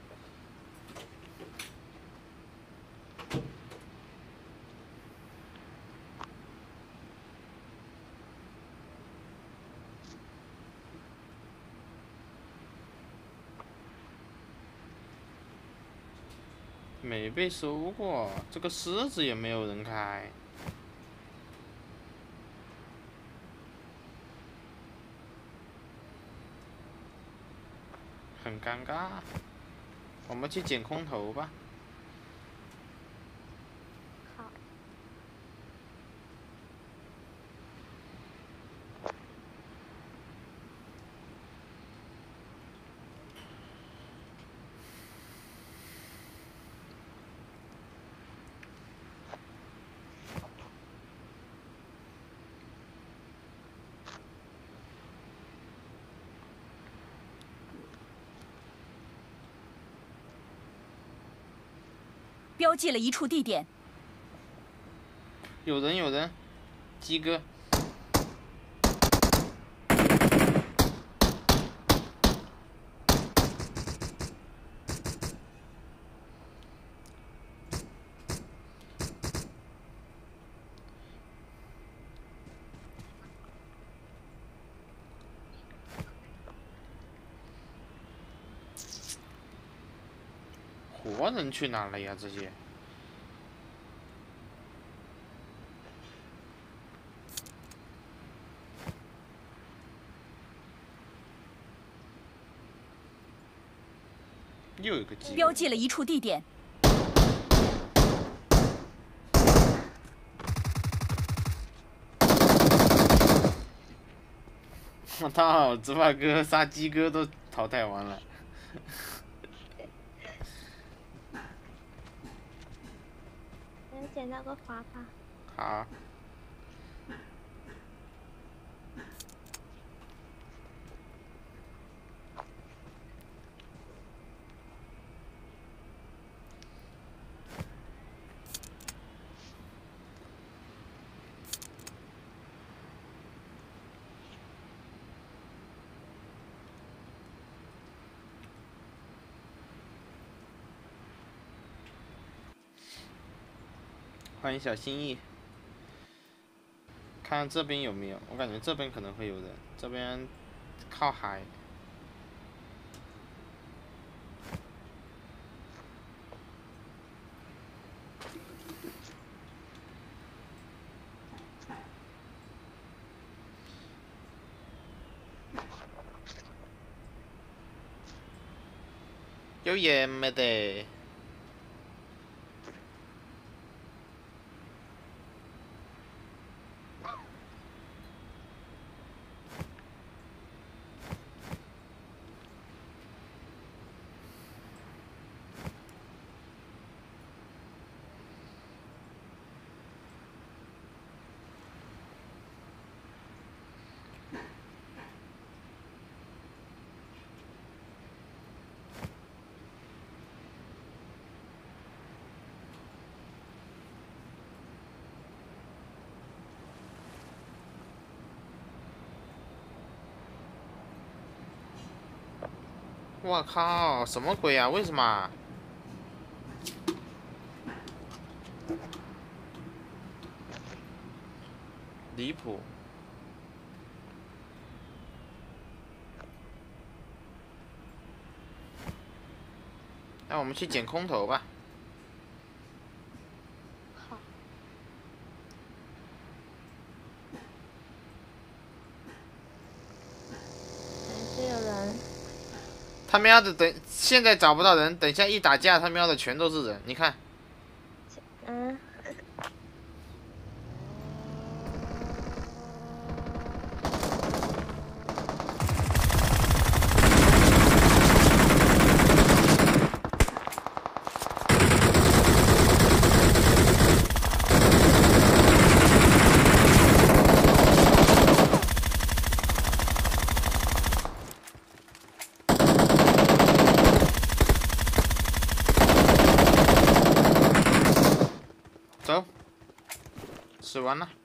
S1: 没被收过，这个狮子也没有人开。 很尴尬，我们去捡空投吧。
S7: 好。
S2: 标记了一处地点。
S1: 有人，有人，鸡哥。活人去哪了呀？这些又有个机。
S2: 标记了一处地点。
S1: 我操！执法哥、杀鸡哥都淘汰完了。
S7: 能捡到个滑吧。
S1: 好。欢迎小心意，看看这边有没有？我感觉这边可能会有人，这边靠海。有烟没得？我靠，什么鬼啊？为什么？离谱！那我们去捡空投吧。
S7: 好。还是有人。
S1: 他喵的，等现在找不到人，等下一打架，他喵的全都是人，你看。
S7: 嗯。
S1: 走，死完了。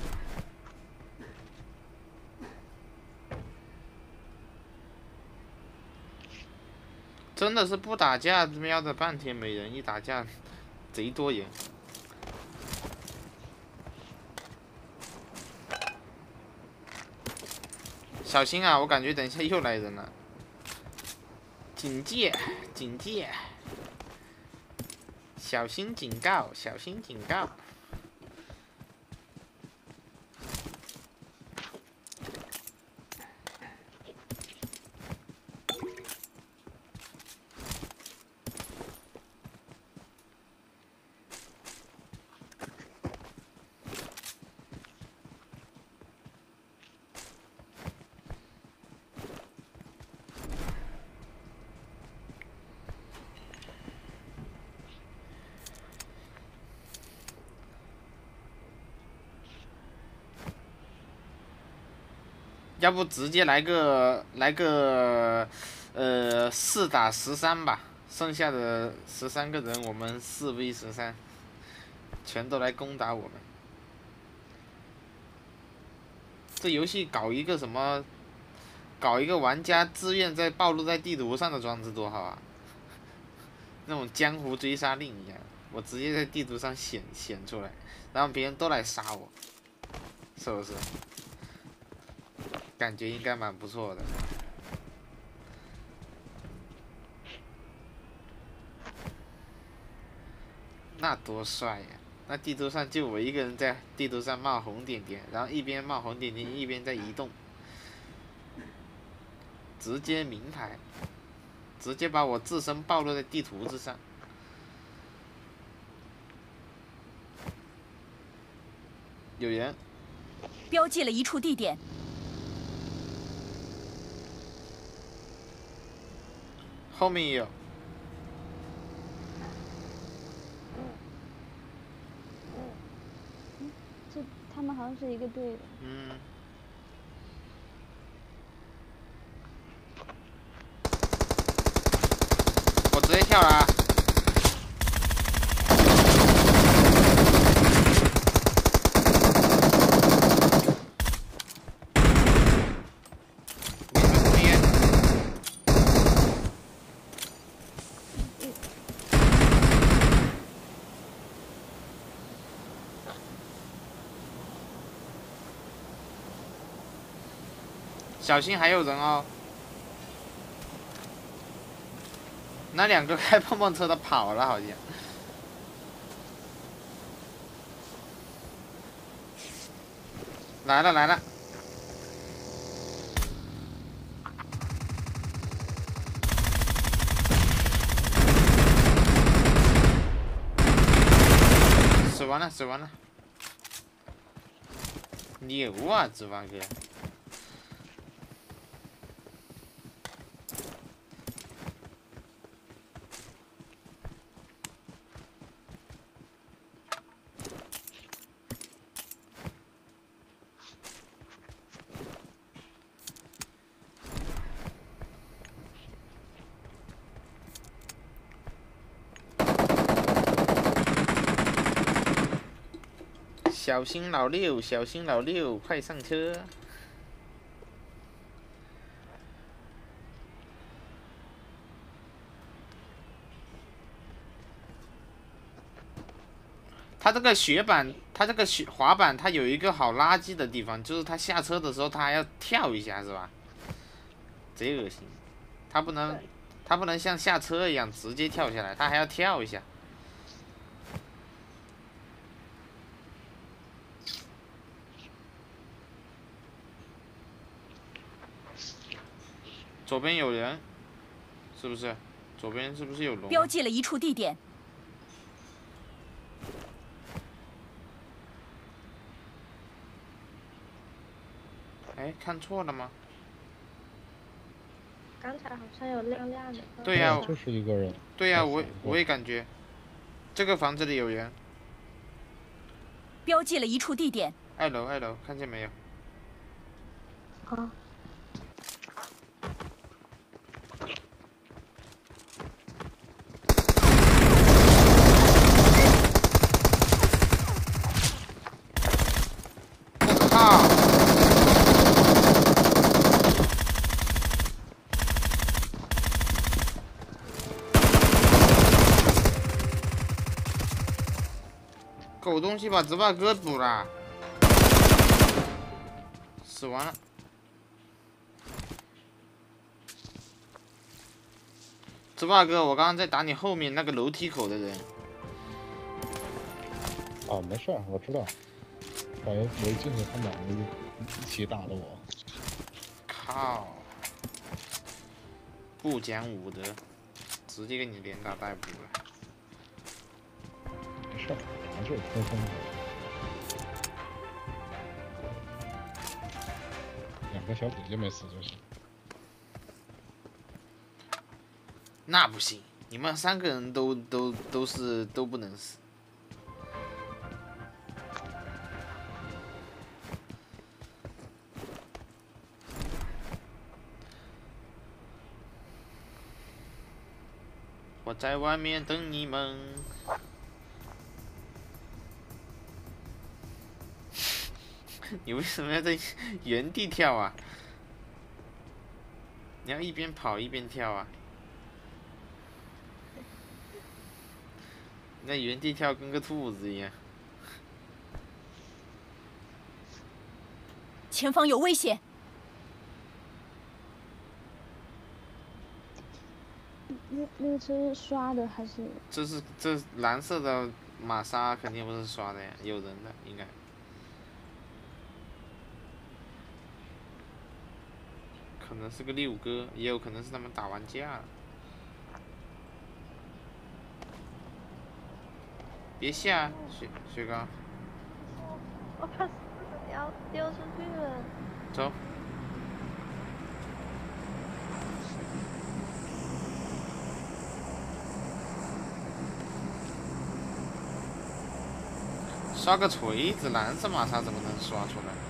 S1: 真的是不打架，喵的半天没人，一打架贼多人。小心啊！我感觉等一下又来人了，警戒，警戒。小心警告！小心警告！要不直接来个来个，呃，四打十三吧，剩下的十三个人我们四 v 十三，全都来攻打我们。这游戏搞一个什么，搞一个玩家自愿在暴露在地图上的装置多好啊！那种江湖追杀令一样，我直接在地图上显显出来，然后别人都来杀我，是不是？感觉应该蛮不错的。那多帅呀！那地图上就我一个人在地图上冒红点点，然后一边冒红点点一边在移动，直接名牌。 直接把我自身暴露在地图之上。有人。
S2: 标记了一处地点。
S1: 后面也有。
S5: 这他们好像是一个队的。
S1: 嗯。我直接跳了啊！小心还有人哦！那两个开碰碰车的跑了，好像。来了来了！死完了死完了！牛啊，脂肪哥！小心老六，小心老六，快上车！它这个雪板，它这个雪滑板，它有一个好垃圾的地方，就是它下车的时候，它还要跳一下，是吧？贼恶心！它不能，它不能像下车一样直接跳下来，它还要跳一下。左边有人，是不是？左边是不是有龙？
S2: 标记了一处地点。
S1: 哎，看错了吗？
S7: 刚才好像有亮亮的。
S1: 对呀、啊，
S6: 就是一个人。
S1: 对呀、啊，我我也感觉，这个房子里有人。
S2: 标记了一处地点。
S1: 二楼，二楼，看见没有？
S7: 好。
S1: 狗东西把直霸哥堵了，死完了。直霸哥，我刚刚在打你后面那个楼梯口的人。
S6: 啊，没事，我知道。感觉我一进去，他们两个一起打的我。
S1: 靠！不讲武德，直接给你连打带补了。
S6: 没事，还是轻松的。两个小姐姐没死就行。
S1: 那不行，你们三个人都都都是都不能死。我在外面等你们。你为什么要在原地跳啊？你要一边跑一边跳啊？那原地跳跟个兔子一样。
S2: 前方有危险！
S5: 那那个车是刷的还是？
S1: 这是这蓝色的玛莎肯定不是刷的呀，有人的应该。可能是个六哥，也有可能是他们打完架了。 别下，雪雪糕，
S7: 我把狮子丢丢出去了。
S1: 走。刷个锤子，蓝色玛莎怎么能刷出来？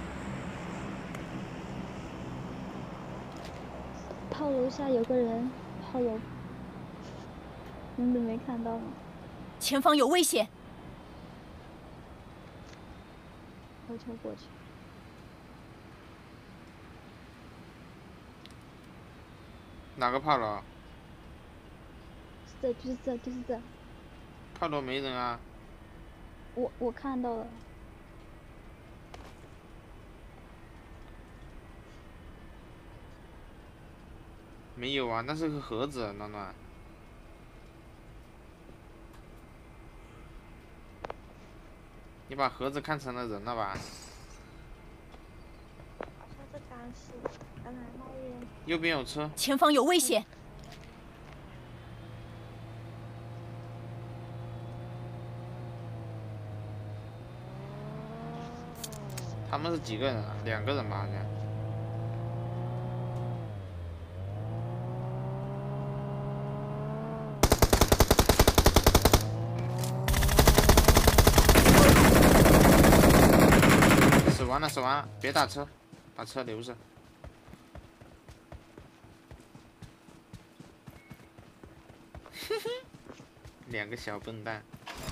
S5: 炮楼下有个人，炮楼，你们没看到吗？
S2: 前方有危险！
S5: 我跳过去。
S1: 哪个炮楼？
S5: 是这，就是这，就是这。
S1: 炮楼没人啊。
S5: 我我看到了。
S1: 没有啊，那是个盒子，暖暖。你把盒子看成了人了吧？
S7: 好像是干尸，刚才冒烟。
S1: 右边有车。
S2: 前方有危险！
S1: 他们是几个人啊？两个人吧，好像。死完了，死完了，别打车，把车留着。哼哼，两个小笨蛋。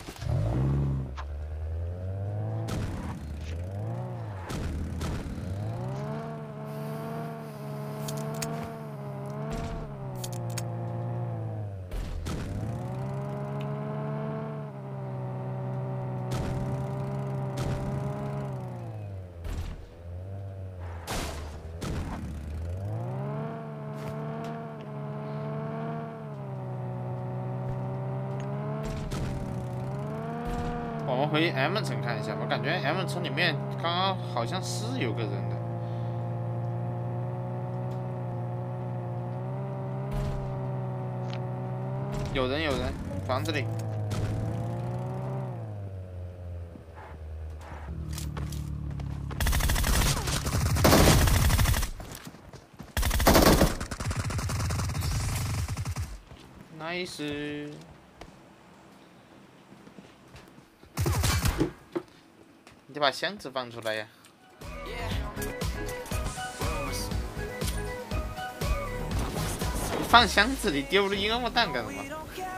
S1: 我们回 M 城看一下，我感觉 M 城里面刚刚好像是有个人的。有人，有人，房子里。nice。你把箱子放出来呀！你放箱子里丢了烟雾弹干什么？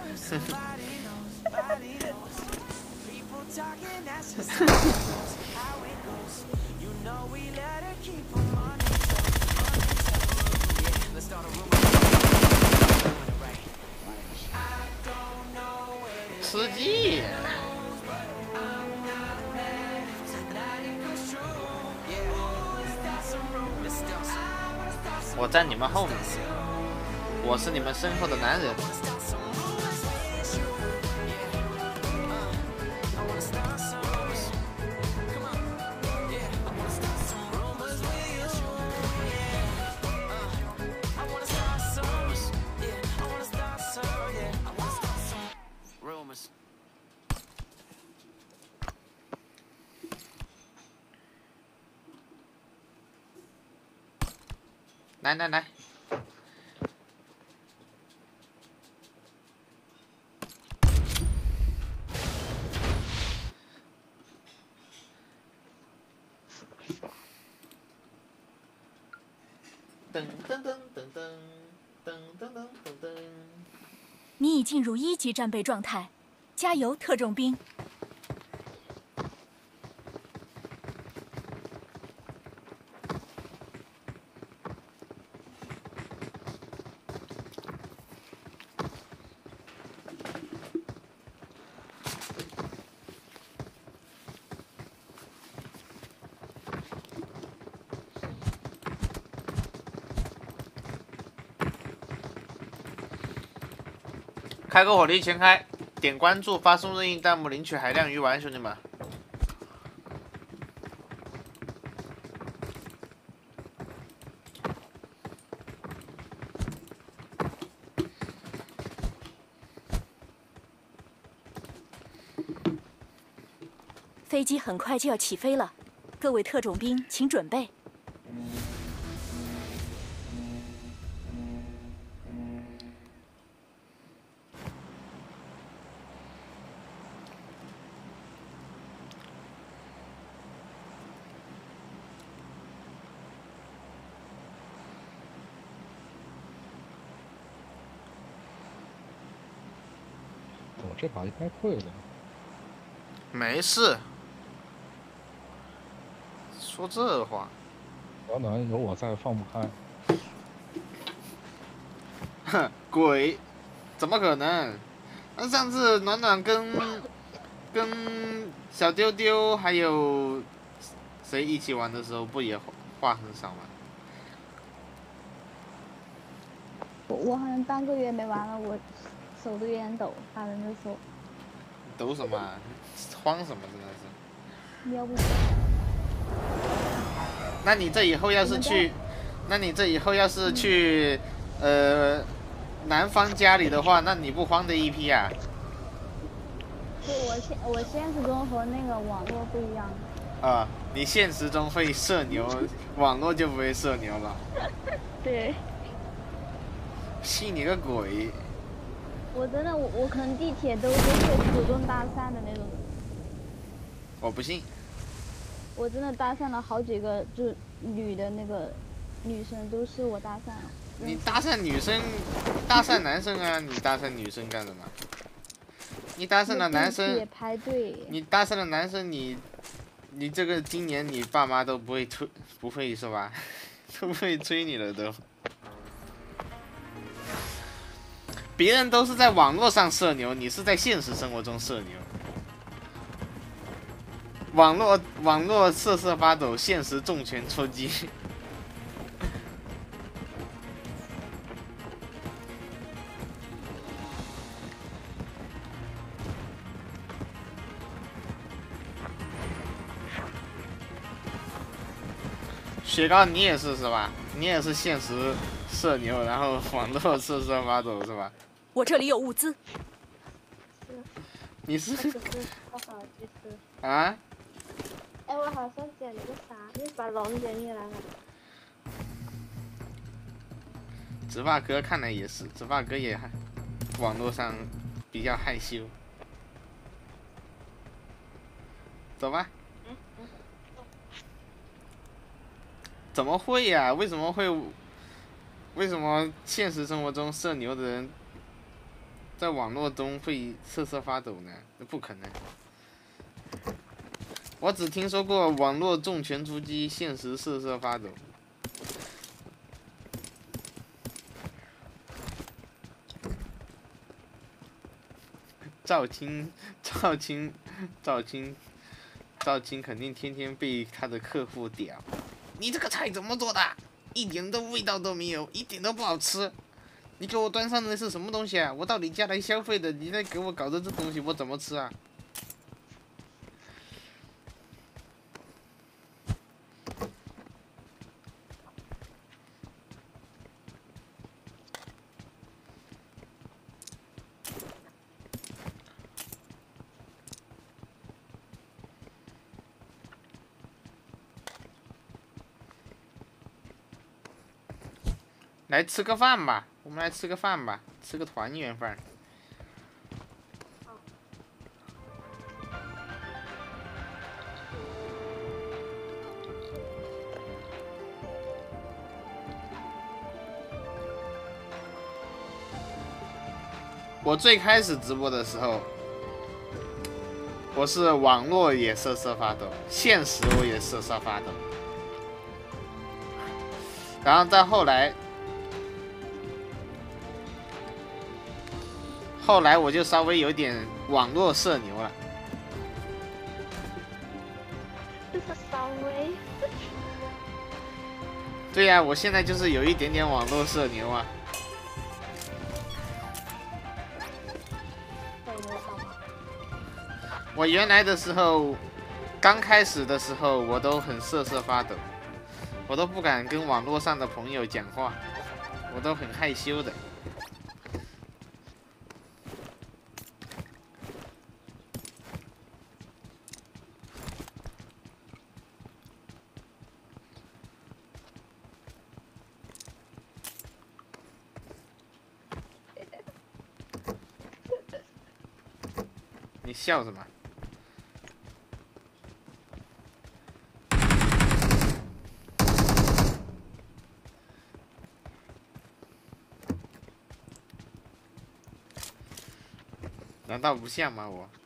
S1: 吃鸡！我在你们后面，我是你们身后的男人。来来来，噔噔噔噔噔噔噔噔噔。
S2: 你已进入一级战备状态，加油，特种兵！
S1: 开个火力全开，点关注，发送任意弹幕领取海量鱼丸，兄弟们。
S2: 飞机很快就要起飞了，各位特种兵请准备。
S6: 我这把应该会的。
S1: 没事，说这话。
S6: 小暖有我在，放不开。
S1: 哼，鬼，怎么可能？那上次暖暖跟跟小丢丢还有谁一起玩的时候，不也话很少吗？
S5: 我我好像半个月没玩了，我手都有点抖，打人的时候。
S1: 抖什么、啊？慌什么？真的是。
S5: 要不。
S1: 那你这以后要是去，那你这以后要是去，呃，男方家里的话，那你不慌的一批啊？
S5: 就我现我现实中和那个网络不一样。
S1: 啊，你现实中会社牛，网络就不会社牛了。
S5: 对。
S1: 信你个鬼！
S5: 我真的我我可能地铁都是会主动搭讪的那种。
S1: 我不信。
S5: 我真的搭讪了好几个，就女的那个女生都是我搭讪。
S1: 你搭讪女生，搭讪男生啊？你搭讪女生干什么？你搭讪了男生，
S5: 也排队。
S1: 你搭讪了男生，你你这个今年你爸妈都不会催，不会是吧？都不会催你了都。别人都是在网络上社牛，你是在现实生活中社牛。网络网络瑟瑟发抖，现实重拳出击。雪糕，你也是是吧？你也是现实社牛，然后网络瑟瑟发抖是吧？
S2: 我这里有物资。
S1: 你是？
S7: 不好意思。
S1: 啊？
S7: 哎，我好像捡了个啥？你把龙捡起来了。
S1: 直发哥看来也是，直发哥也还网络上比较害羞。走吧。怎么会呀、啊？为什么会？为什么现实生活中社牛的人，在网络中会瑟瑟发抖呢？那不可能。我只听说过网络重拳出击，现实瑟瑟发抖。赵青，赵青，赵青，赵青肯定天天被他的客户屌。你这个菜怎么做的？一点都味道都没有，一点都不好吃。你给我端上的是什么东西啊？我到你家来消费的，你再给我搞的这东西，我怎么吃啊？来吃个饭吧，我们来吃个饭吧，吃个团圆饭。我最开始直播的时候，我是网络也瑟瑟发抖，现实我也瑟瑟发抖，然后再后来。后来我就稍微有点网络社牛了。
S7: 就是稍微。
S1: 对呀、啊，我现在就是有一点点网络社牛啊。我原来的时候，刚开始的时候，我都很瑟瑟发抖，我都不敢跟网络上的朋友讲话，我都很害羞的。 你笑什么？难道不像吗？我。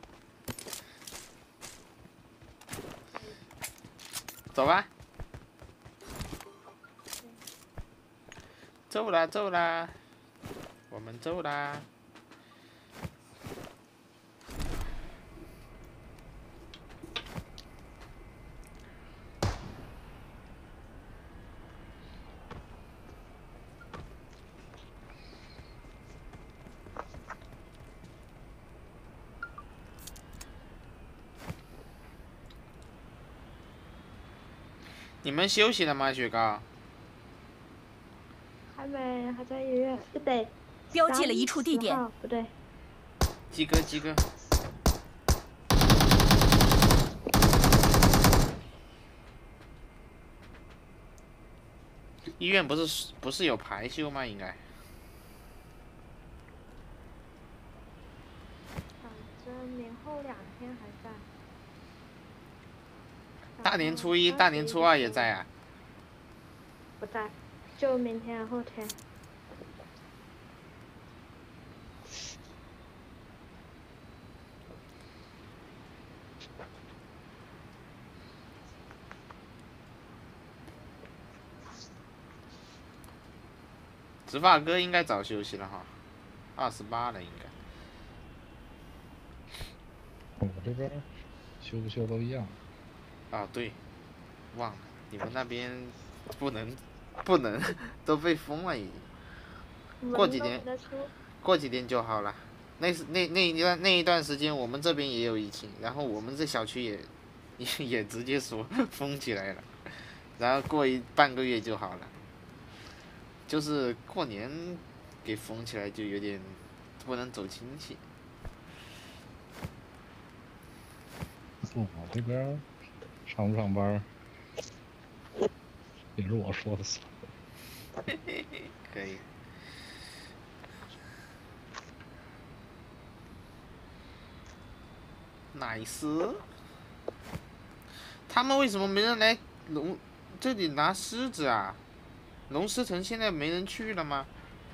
S1: 走吧。走啦走啦，我们走啦。你们休息了吗，雪糕？
S7: 还没，还在医院。不对，
S2: 标记了一处地点。
S7: 不对。
S1: 鸡哥，鸡哥。医院不是不是有排休吗？应该。
S7: 反正年后两天还在。
S1: 大年初一、大年初二也在啊？
S7: 不在，就明天、后天。
S1: 执法哥应该早休息了哈，二十八了应该。
S6: 我这边休不休都一样。
S1: 啊对，忘了，你们那边不能不能都被封了已经。过几天，过几天就好了。那是那那一段那一段时间，我们这边也有疫情，然后我们这小区也也也直接说封起来了，然后过一半个月就好了。就是过年给封起来就有点不能走亲戚。
S6: 我这边上不上班也是我说的算。
S1: 可以。nice。他们为什么没人来龙这里拿狮子啊？龙狮城现在没人去了吗？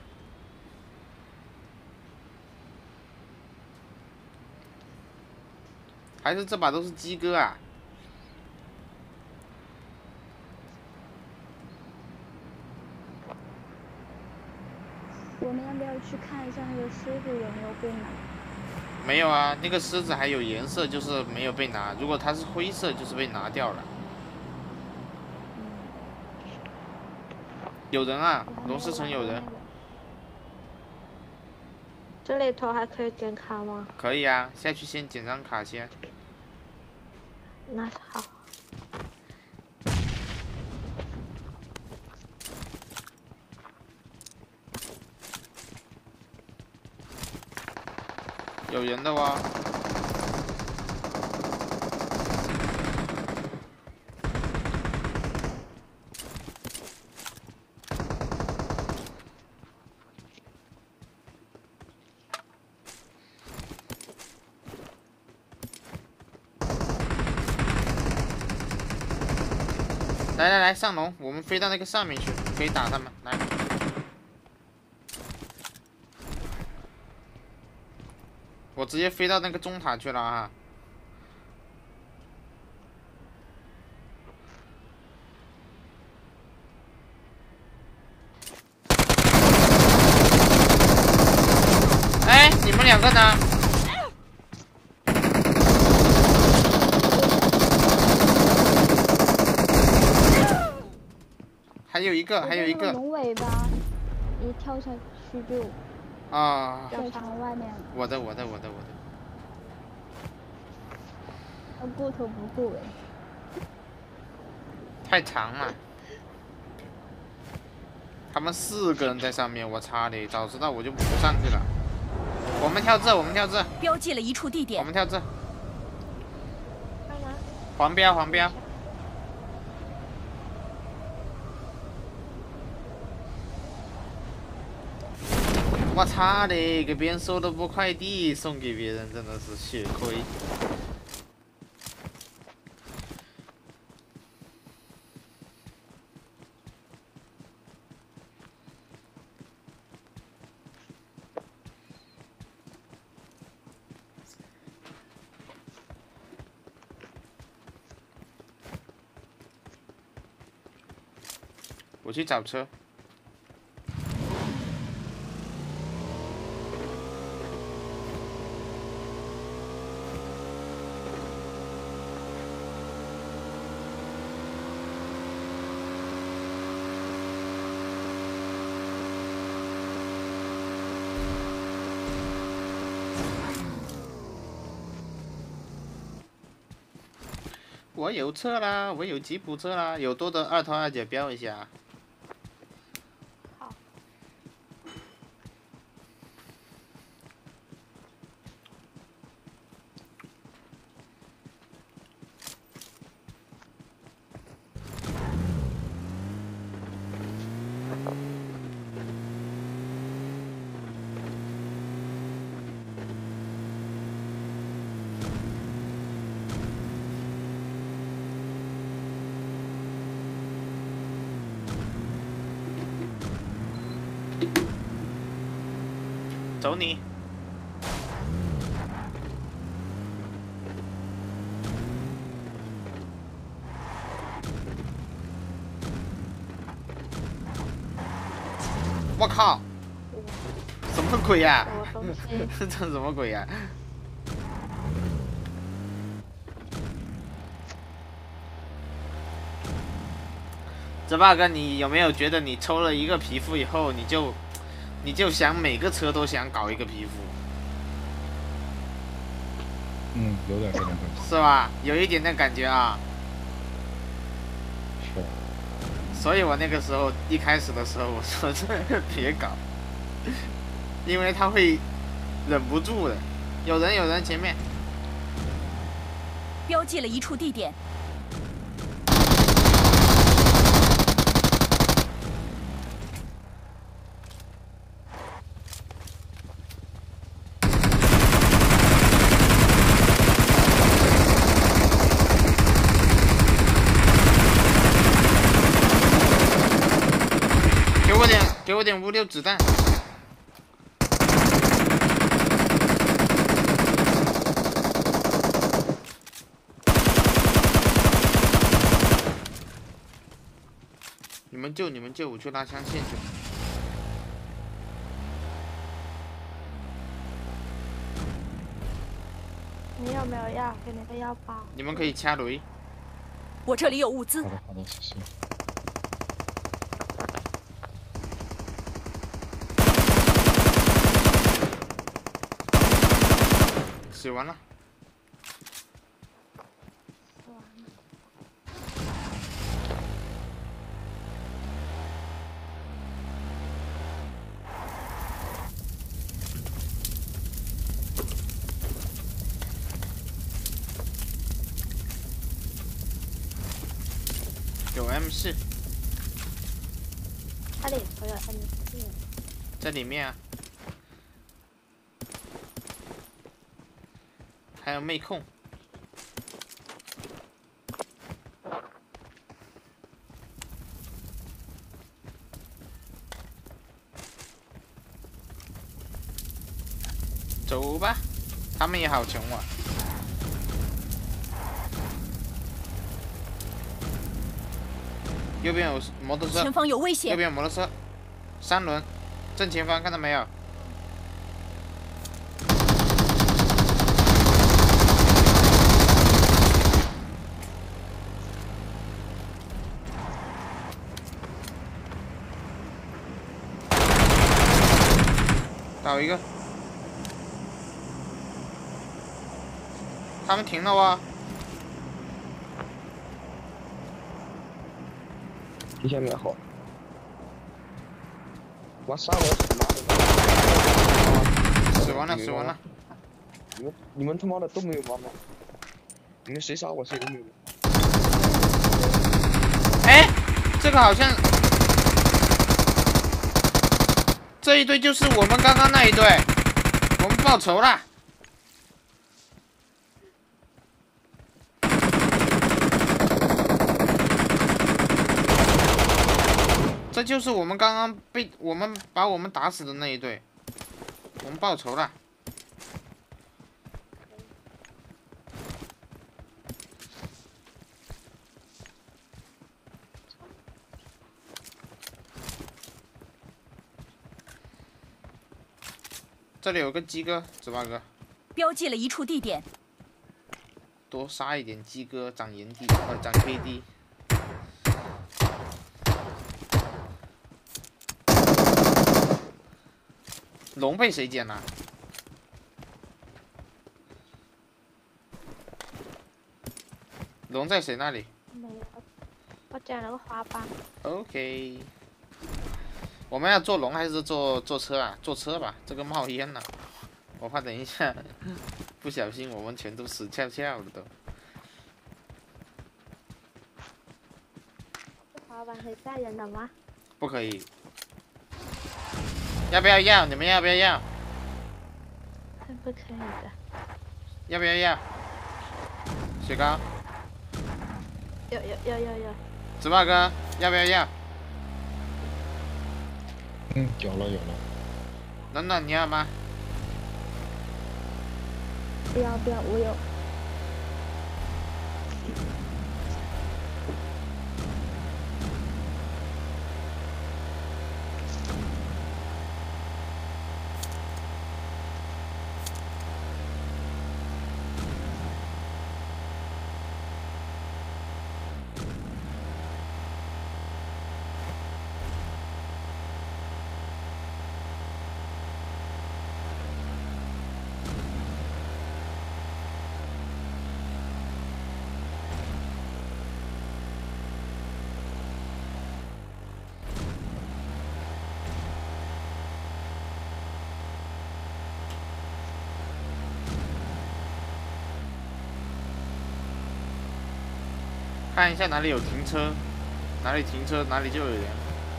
S1: 还是这把都是鸡哥啊？
S5: 我们要不要去看一下那个狮子有没有被拿？
S1: 没有啊，那个狮子还有颜色，就是没有被拿。如果它是灰色，就是被拿掉了。有人啊，龙狮城有人。
S7: 这里头还可以点卡吗？
S1: 可以啊，下去先捡张卡先。
S7: 那好。
S1: 有人的哇。来来来，上龙，我们飞到那个上面去，可以打他们。来，我直接飞到那个中塔去了啊！哎，你们两个呢？还有一个，还有一个。
S5: 龙尾巴，一跳下去就
S1: 啊！
S5: 在墙外面。
S1: 我的，我的，我的，我的。
S5: 他顾头不顾尾。
S1: 太长了。他们四个人在上面，我擦的！早知道我就不上去了。我们跳这，我们跳这。
S2: 标记了一处地点。
S1: 我们跳这。
S7: 干嘛？
S1: 黄标，黄标。 我擦嘞，给别人收了波快递送给别人，真的是血亏。我去找车。我有车啦，我有吉普车啦，有多的二头二姐标一下。
S7: 好。
S1: 走你！我靠！什么鬼呀、
S7: 我东西。
S1: 这什么鬼呀、这 bug 你有没有觉得你抽了一个皮肤以后，你就你就想每个车都想搞一个皮肤？
S6: 嗯，有点这种感觉。
S1: 是吧？有一点那感觉啊。
S6: 是。
S1: 所以我那个时候一开始的时候，我说这别搞，因为他会忍不住的。有人，有人，前面。
S2: 标记了一处地点。
S1: 给我点五六子弹。你们救，你们救，我去拉枪线去。
S7: 你有没有药？给你个药包。
S1: 你们可以掐雷。
S2: 我这里有物资。
S6: 好的，好的，谢谢。
S1: 死完了。有 M 四。
S7: 哪里我有 M 四？
S1: 在里面啊。还有妹控。走吧，他们也好穷啊。右边有摩托车，
S2: 前方有危险。
S1: 右边有摩托车，三轮，正前方看到没有？倒一个，他们停了哇！
S4: 停下面好。我杀我！
S1: 死完了，死完了！
S4: 你们你们他妈的都没有妈妈，你们谁杀我谁都没有。
S1: 哎，这个好像。 这一队就是我们刚刚那一队，我们报仇啦！这就是我们刚刚被我们把我们打死的那一队，我们报仇了。这里有个鸡哥，子八哥，
S2: 标记了一处地点。
S1: 多杀一点鸡哥，涨炎 D， 呃，涨 K D。龙被谁捡了？龙在谁那里？
S7: 没有，我捡了个花瓣。
S1: OK。我们要坐龙还是坐坐车啊？坐车吧，这个冒烟了，我怕等一下不小心我们全都死翘翘的都。
S7: 这花瓣可以载人的吗？
S1: 不可以。要不要要？你们要不要要？
S7: 不可以的。
S1: 要不要要？雪糕。
S7: 有有有有有。
S1: 子八哥，要不要要？
S6: 嗯，有了有了。
S1: 暖暖，你要吗？
S5: 不要不要，我有。
S1: 看一下哪里有停车，哪里停车哪里就有人。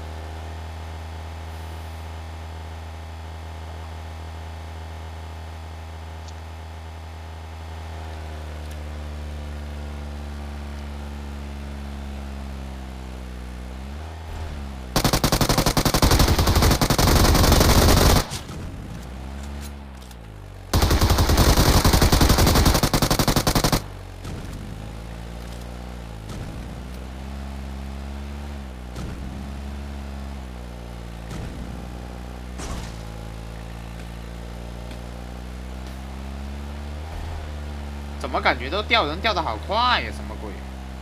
S1: 怎么感觉都掉人掉的好快呀？什么鬼？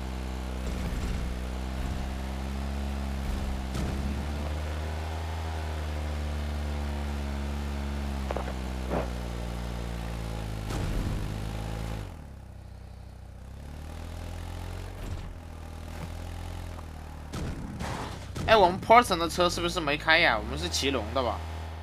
S1: 哎，我们 Porson 的车是不是没开呀？我们是骑龙的吧？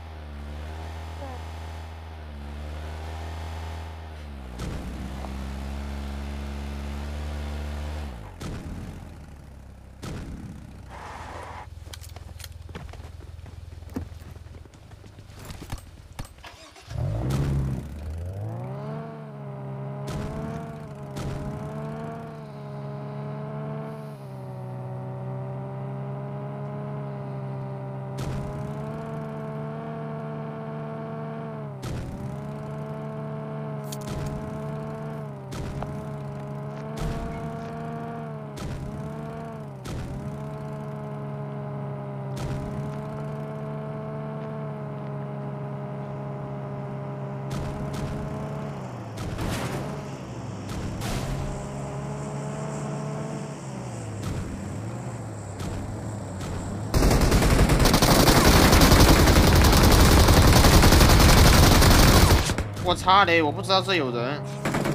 S1: 我擦嘞！我不知道这有人。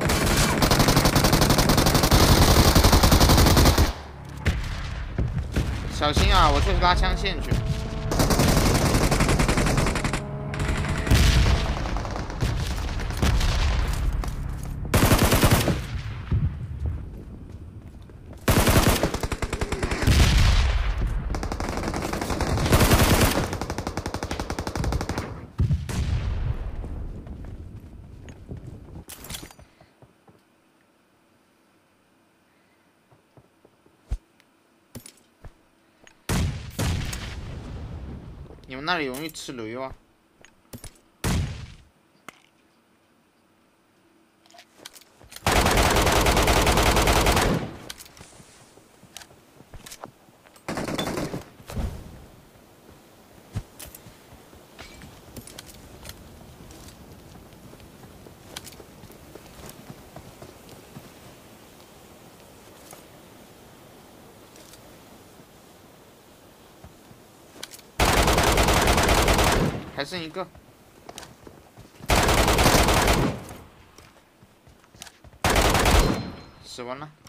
S1: 小心啊！我去拉枪线去。 你们那里容易吃雷哦。还剩一个，死完了。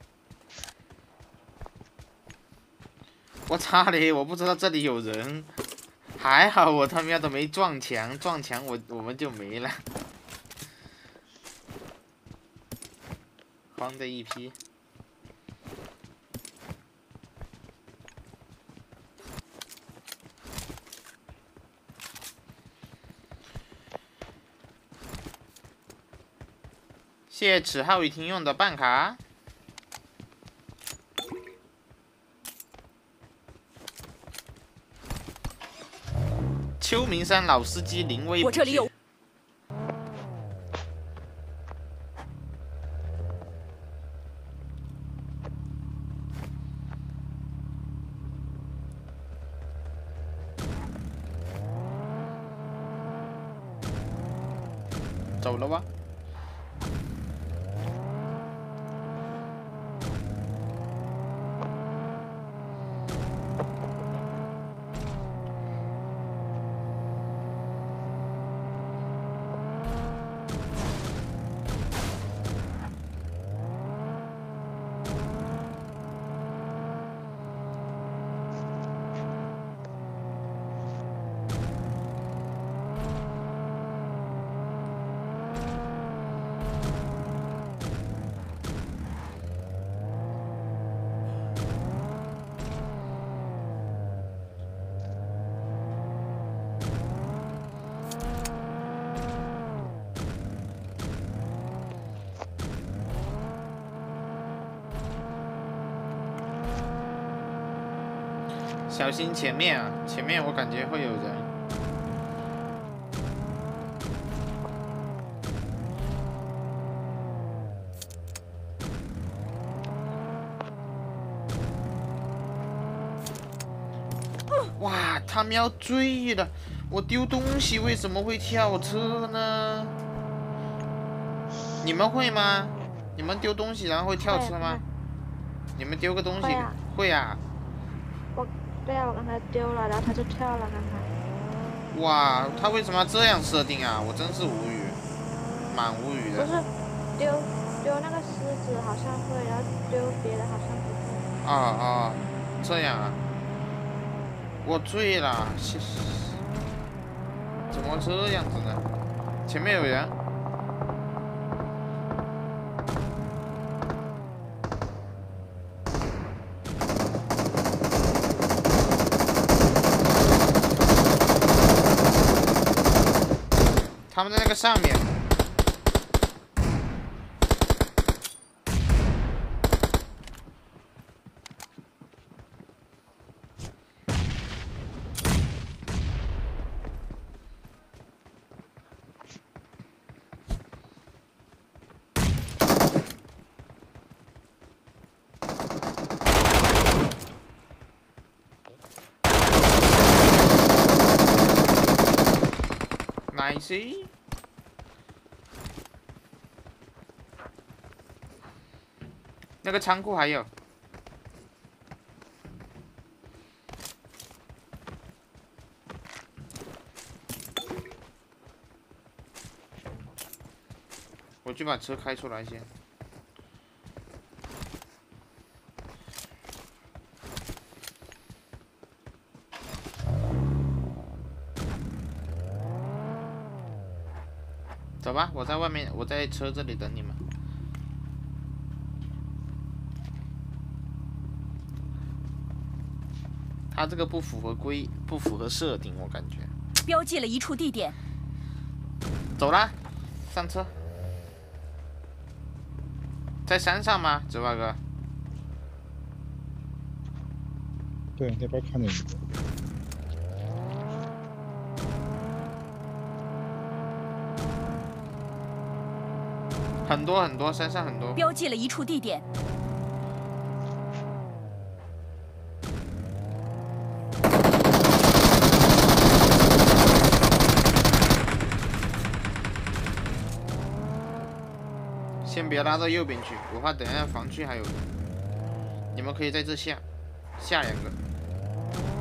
S1: 我擦嘞！我不知道这里有人，还好我他妈的没撞墙，撞墙我我们就没了，慌的一批。 谢谢齿浩雨婷用的办卡。秋名山老司机临危不惧。我这里有。走了吧。 小心前面啊！前面我感觉会有人。哇，他喵醉了！我丢东西为什么会跳车呢？你们会吗？你们丢东西然后会跳车吗？你们丢个东西会啊？会啊
S7: 对啊，我刚才丢了，然后他就跳了，刚才。
S1: 哇，他为什么要这样设定啊？我真是无语，蛮无语的。
S7: 不是，丢丢那个狮子好像会，然后丢别的好像不会。
S1: 啊啊，这样啊！我醉了，怎么这样子呢？前面有人。 他们在那个上面。Nice。 那个仓库还有，我去把车开出来先。走吧，我在外面，我在车这里等你们。 它这个不符合规，不符合设定，我感觉。
S2: 标记了一处地点。
S1: 走啦，上车。在山上吗，纸花哥？
S6: 对，那边看见一个。
S1: 很多很多，山上很多。
S2: 标记了一处地点。
S1: 先别拉到右边去，我怕等一下防区还有人。你们可以在这下，下两个。